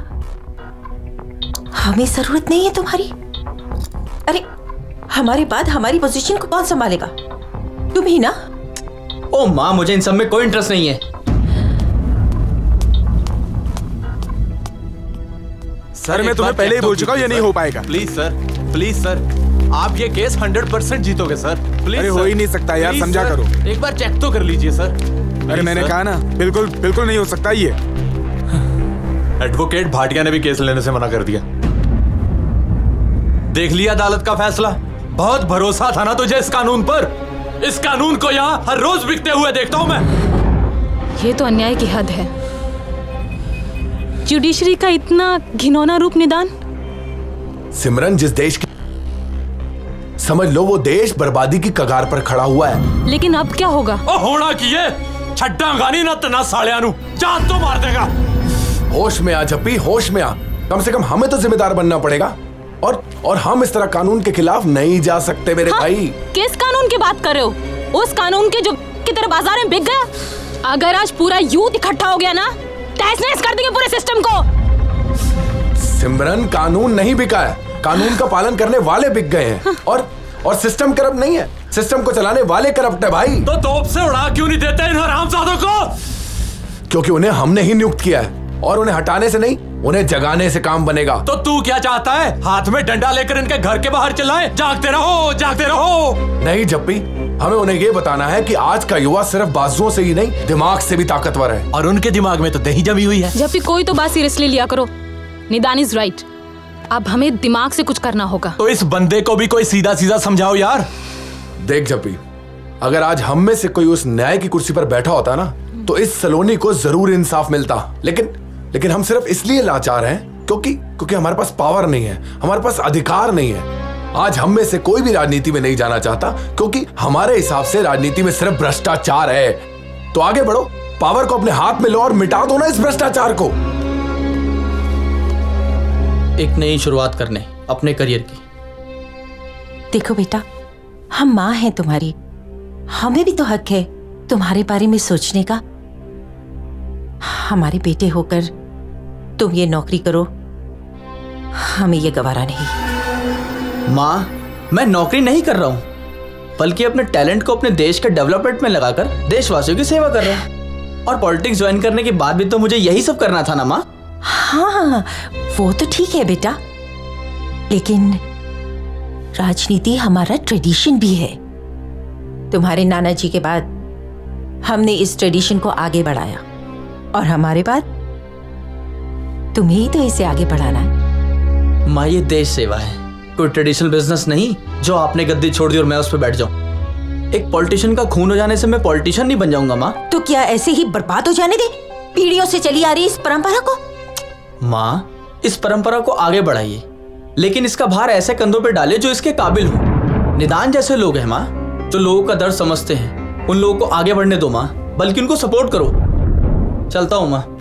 हमें जरूरत नहीं है तुम्हारी? अरे हमारे बाद हमारी पोजीशन को कौन संभालेगा? तुम ही ना। ओ माँ, मुझे इन सब में कोई इंटरेस्ट नहीं है। सर, मैं तुम्हें पहले ही बोल चुका हूँ ये नहीं हो पाएगा। प्लीज सर, प्लीज सर, आप ये केस हंड्रेड परसेंट जीतोगे सर। प्लीज। अरे हो ही नहीं सकता यार, समझा करो। एक बार चेक तो कर लीजिए सर। अरे मैंने कहा ना, बिल्कुल बिल्कुल नहीं हो सकता ये। एडवोकेट भाटिया ने भी केस लेने से मना कर दिया। देख लिया अदालत का फैसला। बहुत भरोसा था ना तुझे इस कानून पर। इस कानून को यहाँ हर रोज बिकते हुए देखता हूँ मैं। ये तो अन्याय की हद है। जुडिशरी का इतना घिनौना रूप निदान। सिमरन, जिस देश की समझ लो वो देश बर्बादी की कगार पर खड़ा हुआ है। लेकिन अब क्या होगा? ओ होना की ये छड्डा गानी ना तना सालिया नु जान तो मार देगा। होश में आ जप्पी, होश में आ। कम से कम हमें तो जिम्मेदार बनना पड़ेगा, और और हम इस तरह कानून के खिलाफ नहीं जा सकते मेरे हाँ, भाई। किस कानून की बात कर रहे हो? उस कानून के जो की तरह बाजार में बिक गया। अगर आज पूरा यूथ इकट्ठा हो गया ना, तहस-नहस कर देंगे पूरे सिस्टम को। सिमरन, कानून नहीं बिका है, कानून का पालन करने वाले बिक गए हैं। हाँ। और और सिस्टम करप्ट नहीं है, सिस्टम को चलाने वाले करप्ट है भाई। तो तोप से उड़ा क्यों नहीं देते इन हरामजादों को? क्योंकि उन्हें हमने ही नियुक्त किया है और उन्हें हटाने से नहीं, उन्हें जगाने से काम बनेगा। तो तू क्या चाहता है? हाथ में डंडा लेकर इनके घर के बाहर चिल्लाए, जागते रहो जागते रहो? नहीं जप्पी, हमें उन्हें ये बताना है कि आज का युवा सिर्फ बाजुओं से ही नहीं, दिमाग से भी ताकतवर है। और उनके दिमाग में तो दही जमी हुई है। जप्पी कोई तो बात सीरियसली लिया करो। निदान इज राइट, अब हमें दिमाग से कुछ करना होगा। तो इस बंदे को भी कोई सीधा सीधा समझाओ यार। देख जप्पी, अगर आज हम में से कोई उस न्याय की कुर्सी पर बैठा होता ना, तो इस सलोनी को जरूर इंसाफ मिलता। लेकिन लेकिन हम सिर्फ इसलिए लाचार हैं क्योंकि क्योंकि हमारे पास पावर नहीं है, हमारे पास अधिकार नहीं है। आज हम में से कोई भी राजनीति में नहीं जाना चाहता क्योंकि हमारे हिसाब से राजनीति में सिर्फ भ्रष्टाचार है। तो आगे बढ़ो, पावर को अपने हाथ में लो और मिटा दो ना इस भ्रष्टाचार को। एक नई शुरुआत करने अपने करियर की। देखो बेटा, हम माँ हैं तुम्हारी, हमें भी तो हक है तुम्हारे बारे में सोचने का। हमारे बेटे होकर तुम ये नौकरी करो, हमें ये गवारा नहीं। माँ, मैं नौकरी नहीं कर रहा हूँ, बल्कि अपने टैलेंट को अपने देश के डेवलपमेंट में लगाकर देशवासियों की सेवा कर रहा हूँ। और पॉलिटिक्स ज्वाइन करने के बाद भी तो मुझे यही सब करना था ना माँ। हाँ, वो तो ठीक है बेटा, लेकिन राजनीति हमारा ट्रेडिशन भी है। तुम्हारे नाना जी के बाद हमने इस ट्रेडिशन को आगे बढ़ाया और हमारे बाद तुम्हें ही तो इसे आगे बढ़ाना है। माँ, ये देश सेवा है, कोई ट्रेडिशनल बिजनेस नहीं जो आपने गद्दी छोड़ दी और मैं उस पर बैठ जाऊं। एक पॉलिटिशियन का खून हो जाने से मैं पॉलिटिशियन नहीं बन जाऊंगा माँ। तो क्या ऐसे ही बर्बाद हो जाने दे पीढ़ियों से चली आ रही इस परंपरा को? माँ, इस परंपरा को आगे बढ़ाइए, लेकिन इसका भार ऐसे कंधों पे डाले जो इसके काबिल हो। निदान जैसे लोग हैं माँ, जो लोगों का दर्द समझते हैं, उन लोगों को आगे बढ़ने दो माँ, बल्कि उनको सपोर्ट करो। चलता हूँ माँ।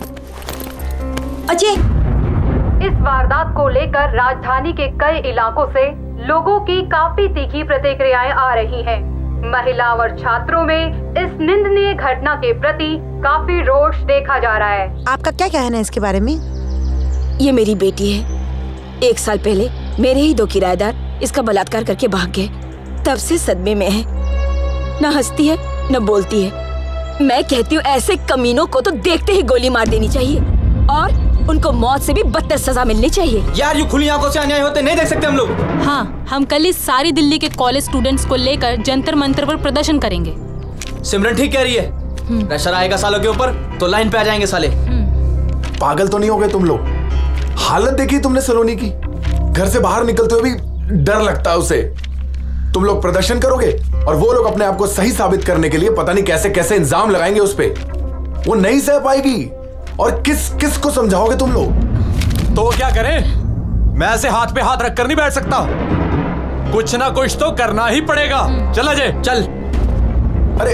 अजय, इस वारदात को लेकर राजधानी के कई इलाकों से लोगों की काफी तीखी प्रतिक्रियाएं आ रही हैं। महिला और छात्रों में इस निंदनीय घटना के प्रति काफी रोष देखा जा रहा है। आपका क्या कहना है इसके बारे में? ये मेरी बेटी है। एक साल पहले मेरे ही दो किराएदार इसका बलात्कार करके भाग गए। तब से सदमे में है, न हंसती है न बोलती है। मैं कहती हूँ ऐसे कमीनों को तो देखते ही गोली मार देनी चाहिए और उनको मौत से भी बदतर सजा मिलनी चाहिए। यार, यूं खुली आंखों से अन्याय होते नहीं देख सकते हम लोग। हाँ, हम कल इस सारी दिल्ली के कॉलेज स्टूडेंट्स को लेकर जंतर मंतर पर प्रदर्शन करेंगे। सिमरन ठीक कह रही है, प्रेशर आएगा सालों के ऊपर तो लाइन पे आ जाएंगे साले। पागल तो नहीं हो गए तुम लोग? हालत देखी तुमने सलोनी की, घर से बाहर निकलते हुए भी डर लगता है उसे। तुम लोग प्रदर्शन करोगे और वो लोग अपने आप को सही साबित करने के लिए पता नहीं कैसे कैसे इंजाम लगाएंगे उस पे। वो नहीं सह पाएगी और किस किस को समझाओगे तुम लोग? तो क्या करें? मैं ऐसे हाथ पे हाथ रखकर नहीं बैठ सकता, कुछ ना कुछ तो करना ही पड़ेगा। चल अजय चल। अरे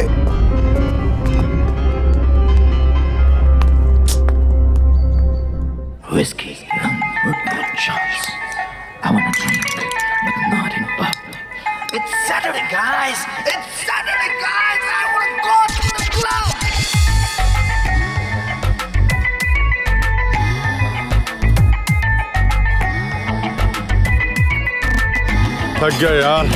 whiskey, rum, or good shots. I wanna drink, but not in public. It's Saturday, guys! It's Saturday, guys! I wanna go to the club! थक गया यार।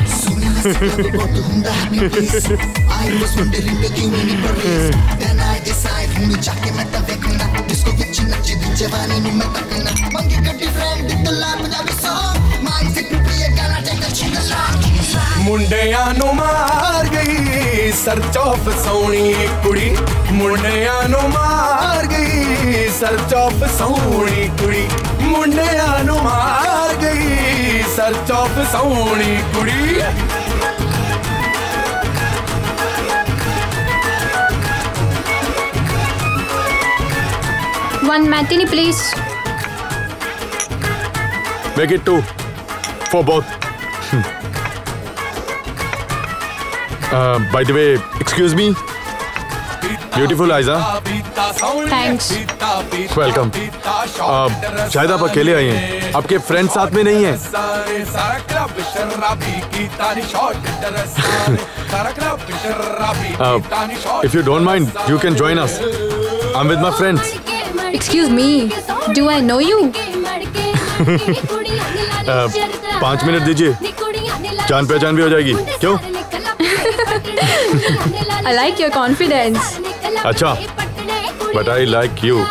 मुंडिया नु मार गई सर्च ऑफ सोनी कुड़ी, मुंडिया नु मार गई सर्च ऑफ सोनी कुड़ी, मुंडिया नु मार गई सर्च ऑफ सोनी कुड़ी। One martini, please. Make it two for both. uh, by the way, excuse me. Beautiful eyes, huh? Thanks. Welcome. uh, शायद आप अकेले आई हैं, आपके फ्रेंड साथ में नहीं हैं? uh, if you don't mind, you can join us. I'm with my friends. Excuse me. Do I know you? uh, पाँच मिनट दीजिए, जान पहचान भी हो जाएगी। क्यों? I like your confidence. अच्छा, but I like you.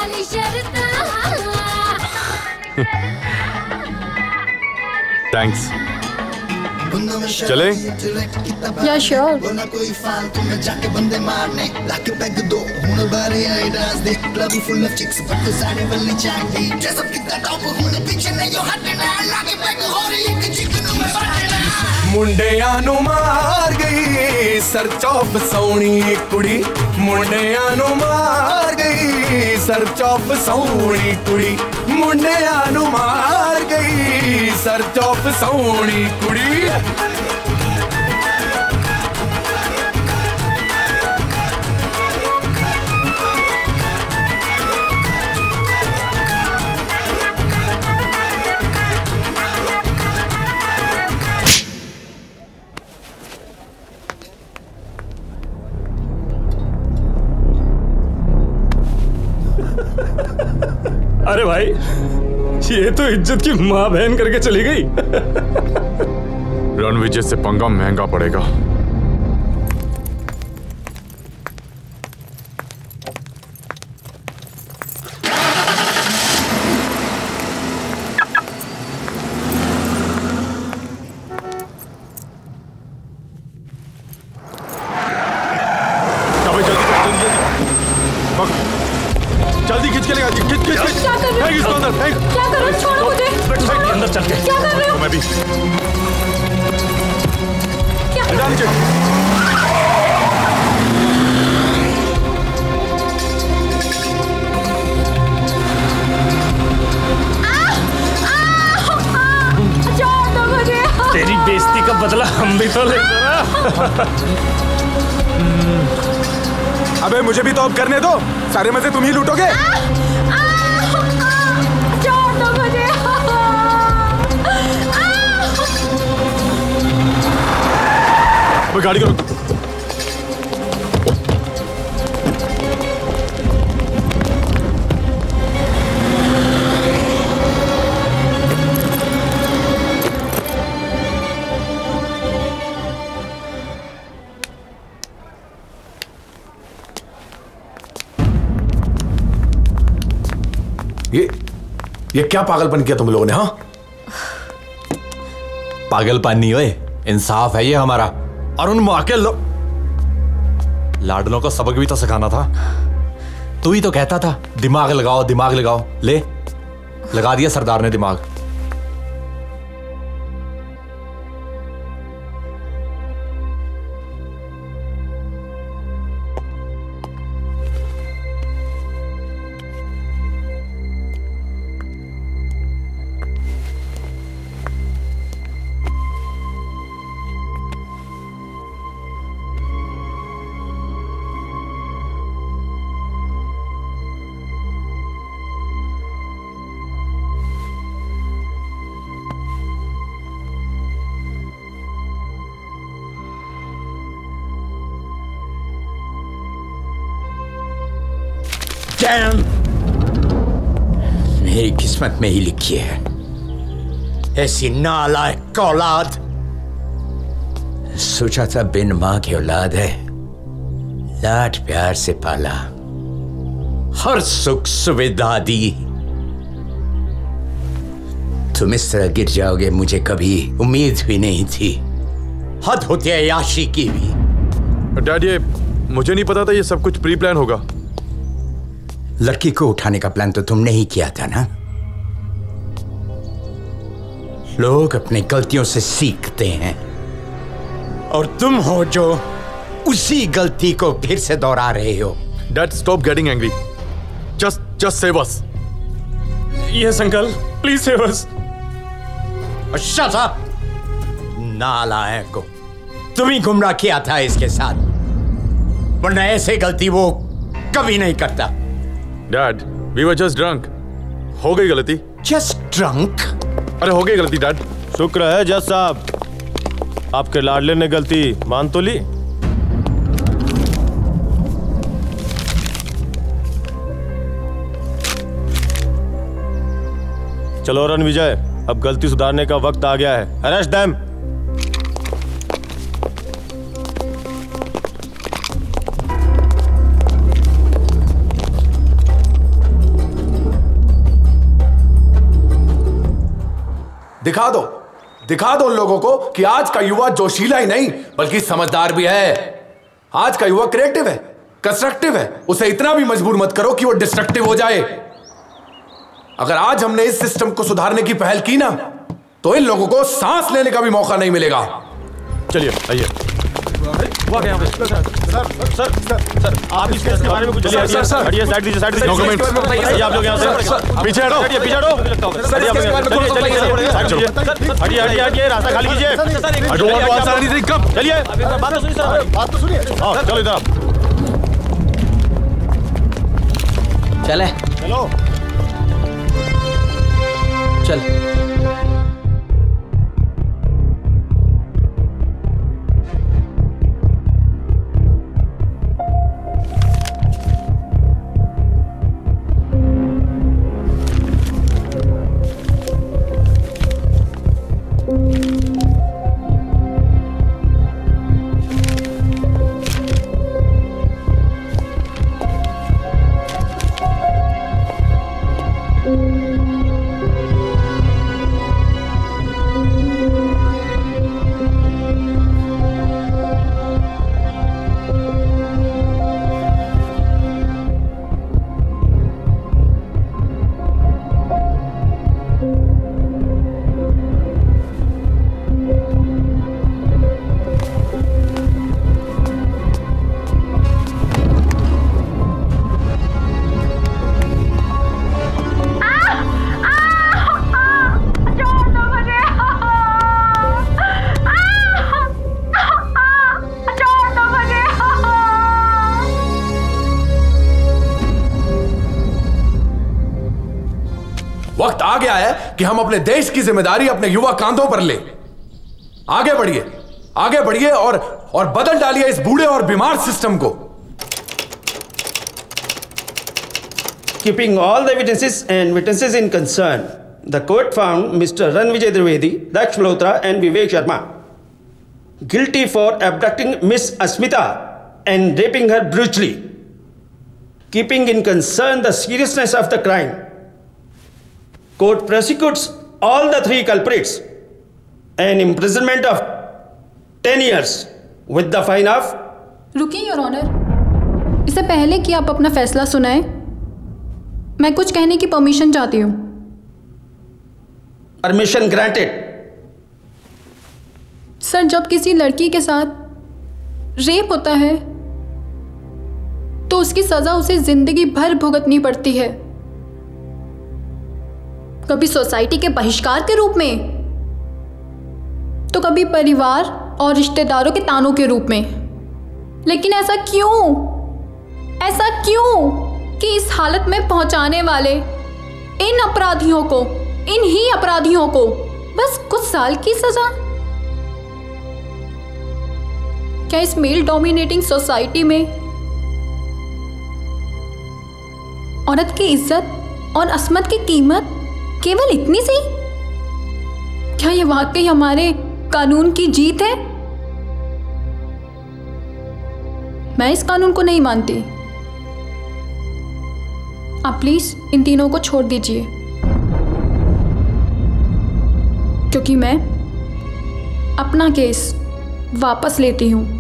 Thanks. चले? Yeah, sure. मुंडियां नू मार गई सर्च ऑफ सोनी कुड़ी, मुंडियां नू मार गई सर्च ऑफ सोनी कुड़ी, मुंडियां नू मार गई सर्च ऑफ सोनी कुड़ी। अरे भाई, ये तो इज्जत की माँ बहन करके चली गई। रणविजय से पंगा महंगा पड़ेगा। जल्दी खींच के लेगा, खींच खींच खींच। क्या कर रहे हो? फेंक इसको अंदर, फेंक। क्या कर रहे हो? छोड़ो मुझे। छोड़ो। अंदर चल के। क्या कर रहे हो? मैं भी। क्या कर रहे हो? छोड़ दो मुझे। तेरी बेइज्जती का बदला हम भी तो लेंगे ना। अबे मुझे भी तो अब करने दो, सारे मजे तुम ही लूटोगे। छोड़ दो मुझे। अबे गाड़ी को रोक। ये ये क्या पागलपन किया तुम लोगों ने? हाँ, पागलपन नहीं होए, इंसाफ है ये हमारा। और उन माँ के लो लाडलों को सबक भी तो सिखाना था। तू ही तो कहता था दिमाग लगाओ दिमाग लगाओ, ले लगा दिया सरदार ने दिमाग। Damn! मेरी किस्मत में ही लिखी है ऐसी नालायक औलाद। सोचा था बिन मां की औलाद है, लाड प्यार से पाला, हर सुख सुविधा दी। तुम इस तरह गिर जाओगे मुझे कभी उम्मीद भी नहीं थी। हद होती है याशी की भी। डैड, ये मुझे नहीं पता था ये सब कुछ प्री प्लान होगा। लड़की को उठाने का प्लान तो तुमने ही किया था ना। लोग अपनी गलतियों से सीखते हैं और तुम हो जो उसी गलती को फिर से दोहरा रहे हो। Dad, stop getting angry. Just just save us. Yes uncle, please save us. Shut up! नालायक को तुम ही गुमराह किया था इसके साथ, वरना ऐसे गलती वो कभी नहीं करता। Dad, we were just drunk. हो गई गलती। Just drunk? अरे हो गई गलती डैड। शुक्र है जज साहब, आपके लाडले ने गलती मान तो ली। चलो रणविजय, अब गलती सुधारने का वक्त आ गया है। Arrest them. दिखा दो, दिखा दो उन लोगों को कि आज का युवा जोशीला ही नहीं बल्कि समझदार भी है। आज का युवा क्रिएटिव है, कंस्ट्रक्टिव है। उसे इतना भी मजबूर मत करो कि वो डिस्ट्रक्टिव हो जाए। अगर आज हमने इस सिस्टम को सुधारने की पहल की ना, तो इन लोगों को सांस लेने का भी मौका नहीं मिलेगा। चलिए आइए। हुआ क्या सर सर सर सर आप इस केस के बारे में कुछ सर सर सर हटिए, साइड दीजिए, साइड दीजिए। आइए आप लोग यहाँ से पीछे हटो, हटिए पीछे हटो। चलिए चलिए चलिए साइड चलिए, हटिए हटिए हटिए, रास्ता खाली कीजिए। I don't want to answer anything, come. चलिए बात तो सुनिए सर, बात तो सुनिए। हां चलो इधर चले चलो चल। वक्त आ गया है कि हम अपने देश की जिम्मेदारी अपने युवा कांधों पर ले। आगे बढ़िए, आगे बढ़िए और और बदल डालिए इस बूढ़े और बीमार सिस्टम को। Keeping all the evidences and witnesses in concern, the court found Mister Ranvijay Trivedi, Daksh Malhotra and Vivek Sharma guilty for abducting Miss Asmita and raping her brutally. Keeping in concern the seriousness of the crime, court prosecutes all the three culprits an imprisonment of ten years with the fine of। रुकिए your honour, इससे पहले कि आप अपना फैसला सुनाएं, मैं कुछ कहने की परमिशन चाहती हूँ। Permission granted. सर, जब किसी लड़की के साथ रेप होता है तो उसकी सजा उसे जिंदगी भर भुगतनी पड़ती है, कभी सोसाइटी के बहिष्कार के रूप में, तो कभी परिवार और रिश्तेदारों के तानों के रूप में। लेकिन ऐसा क्यों, ऐसा क्यों कि इस हालत में पहुंचाने वाले इन अपराधियों को, इन ही अपराधियों को बस कुछ साल की सजा? क्या इस मेल डोमिनेटिंग सोसाइटी में औरत की इज्जत और अस्मत की कीमत केवल इतनी सी? क्या ये वाकई हमारे कानून की जीत है? मैं इस कानून को नहीं मानती। आप प्लीज इन तीनों को छोड़ दीजिए, क्योंकि मैं अपना केस वापस लेती हूं।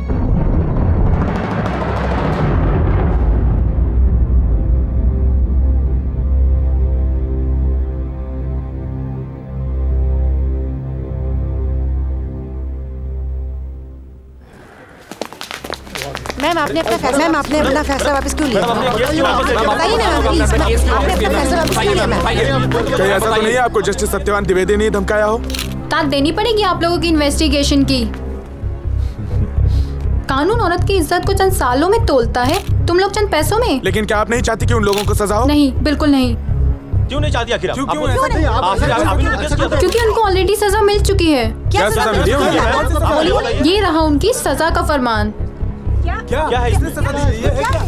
मैम आपने अपना फैसला मैम आपने अपना फैसला वापस क्यों लिया? बताइए ना मैम प्लीज, आपने अपना फैसला वापस क्यों लिया मैम? कहीं ऐसा तो नहीं है आपको जस्टिस सत्यवान द्विवेदी ने धमकाया हो? ताक देनी पड़ेगी आप लोगों की इन्वेस्टिगेशन की। कानून औरत की इज्जत को चंद सालों में तोलता है, तुम लोग चंद पैसों में। लेकिन क्या आप नहीं चाहती कि उन लोगों को सजा हो? नहीं, बिल्कुल नहीं। क्यों नहीं चाहती आखिर? क्योंकि उनको ऑलरेडी सजा मिल चुकी है। क्या सजा मिली है? ये रहा उनकी सजा का फरमान। क्या क्या है? इसने सजा दी है क्या?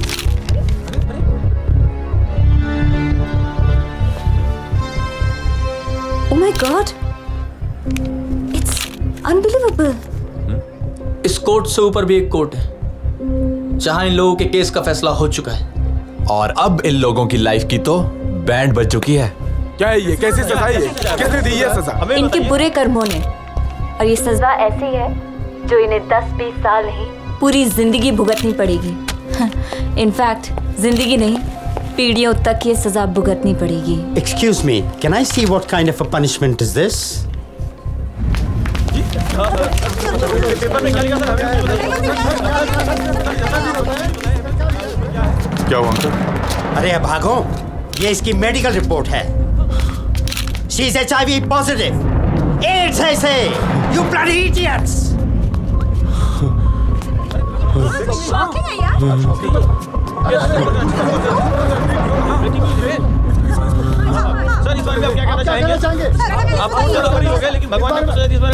Oh my God! It's unbelievable. इस कोर्ट से ऊपर भी एक कोर्ट है जहां इन लोगों के केस का फैसला हो चुका है, और अब इन लोगों की लाइफ की तो बैंड बज चुकी है। क्या है ये? कैसी सजा है ये? किसने दी ये सजा? इनके बुरे कर्मों ने। और ये सजा ऐसी है जो इन्हें दस बीस साल नहीं पूरी जिंदगी भुगतनी पड़ेगी। इनफैक्ट जिंदगी नहीं, पीढ़ियों तक ये सजा भुगतनी पड़ेगी। Excuse me, can I see what kind of a punishment is this? क्या हुआ अंकल? अरे भागो, ये इसकी मेडिकल रिपोर्ट है। She is H I V positive. AIDS है इसे। You bloody idiots! शॉकिंग है यार। सर इस बार भी आप क्या कहना चाहेंगे? आप बहुत ज्यादा बड़ी हो गए, लेकिन भगवान ने तो इस बार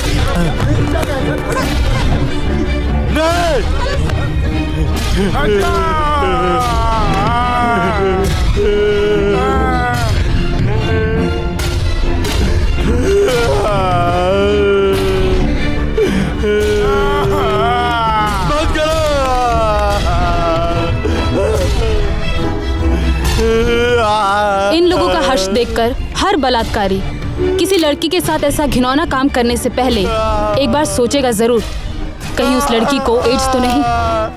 इन लोगों का हर्ष देखकर हर बलात्कारी किसी लड़की के साथ ऐसा घिनौना काम करने से पहले एक बार सोचेगा जरूर, कहीं उस लड़की को एड्स तो नहीं।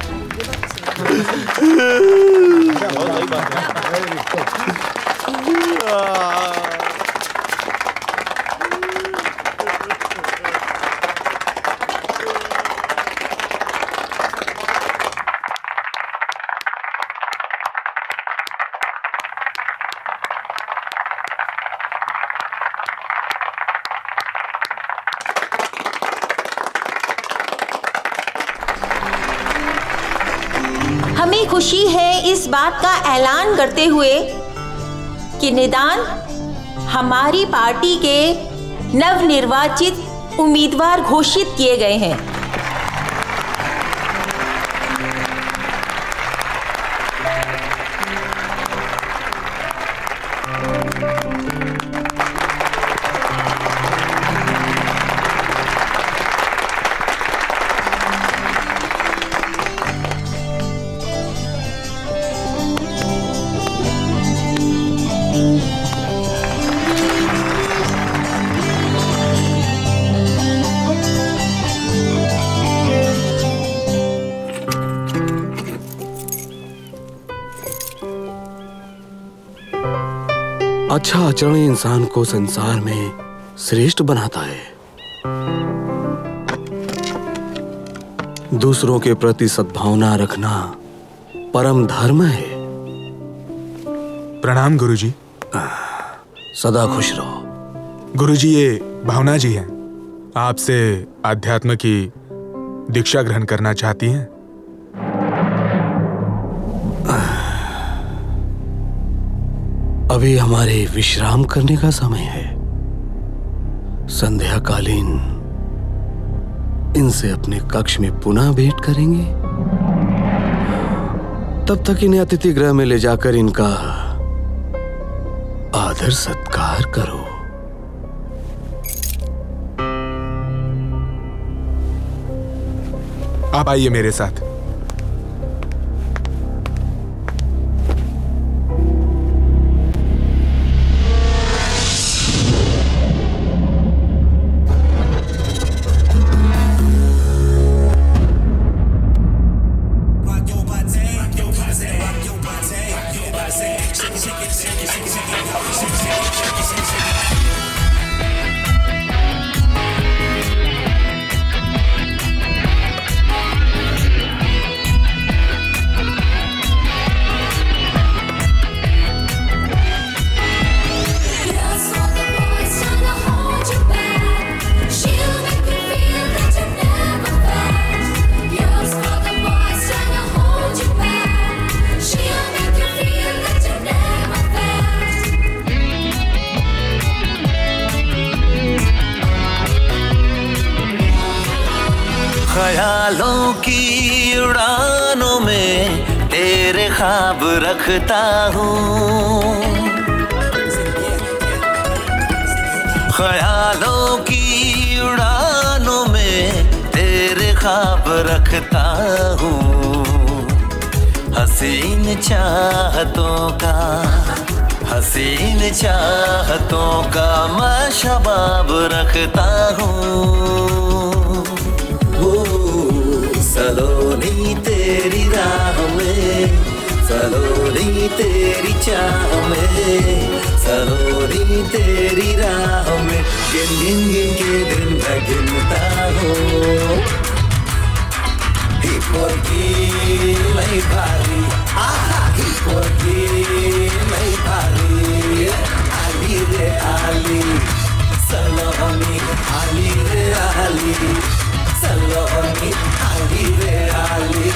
हमें खुशी है इस बात का ऐलान करते हुए कि निदान हमारी पार्टी के नवनिर्वाचित उम्मीदवार घोषित किए गए हैं। अच्छा आचरण इंसान को संसार में श्रेष्ठ बनाता है। दूसरों के प्रति सद्भावना रखना परम धर्म है। प्रणाम गुरुजी। सदा खुश रहो। गुरुजी, ये भावना जी हैं, आपसे आध्यात्म की दीक्षा ग्रहण करना चाहती हैं। अभी हमारे विश्राम करने का समय है। संध्याकालीन इनसे अपने कक्ष में पुनः भेंट करेंगे। तब तक इन्हें अतिथि गृह में ले जाकर इनका आदर सत्कार करो। आप आइए मेरे साथ। ख्यालों की उड़ानों में तेरे ख्वाब रखता हूँ, ख्यालों की उड़ानों में तेरे ख्वाब रखता हूँ। हसीन चाहतों का हसीन चाहतों का मैं शबाब रखता हूँ। वो सलोनी तेरी राह में, सलोनी तेरी चाह में, सलोनी तेरी राह में, गिन गिन गिन के दिन मैं गिनता हूँ। Hiporgi lay bari, aha hiporgi lay bari, Ali re Ali, Saloni Ali re Ali, Saloni Ali re Ali.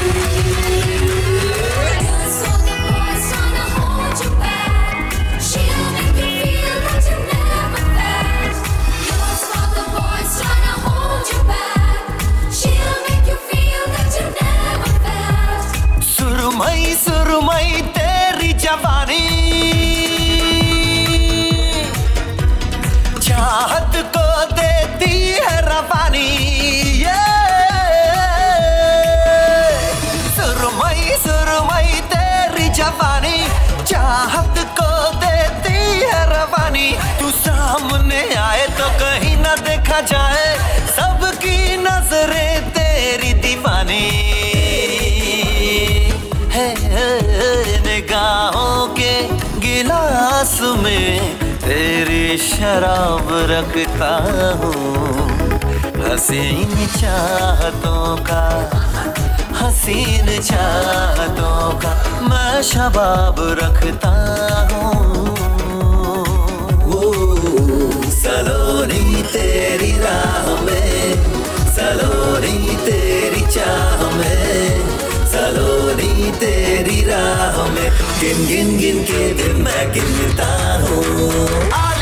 Girls for the boys tryna hold you back, she'll make you feel that you never felt. Girls for the boys tryna hold you back, she'll make you feel that you never felt. सुरमई सुरमई तेरी जवानी, चाहत को देती है रवानी। सुरमई सुरमई तेरी जवानी, चाहत को देती है रवानी। तू सामने आए तो कहीं ना देखा जाए, सबकी नजरें तेरी दीवानी है। निगाहों के गिलास में तेरी शराब रखता हूँ। हसीन चाहतों का, हसीन चाहतों का मैं शबाब रखता हूँ। सलोनी तेरी राह में, सलोनी तेरी चाह में, सलोनी तेरी राह में, गिन गिन गिन के दिन मैं गिनता हूँ।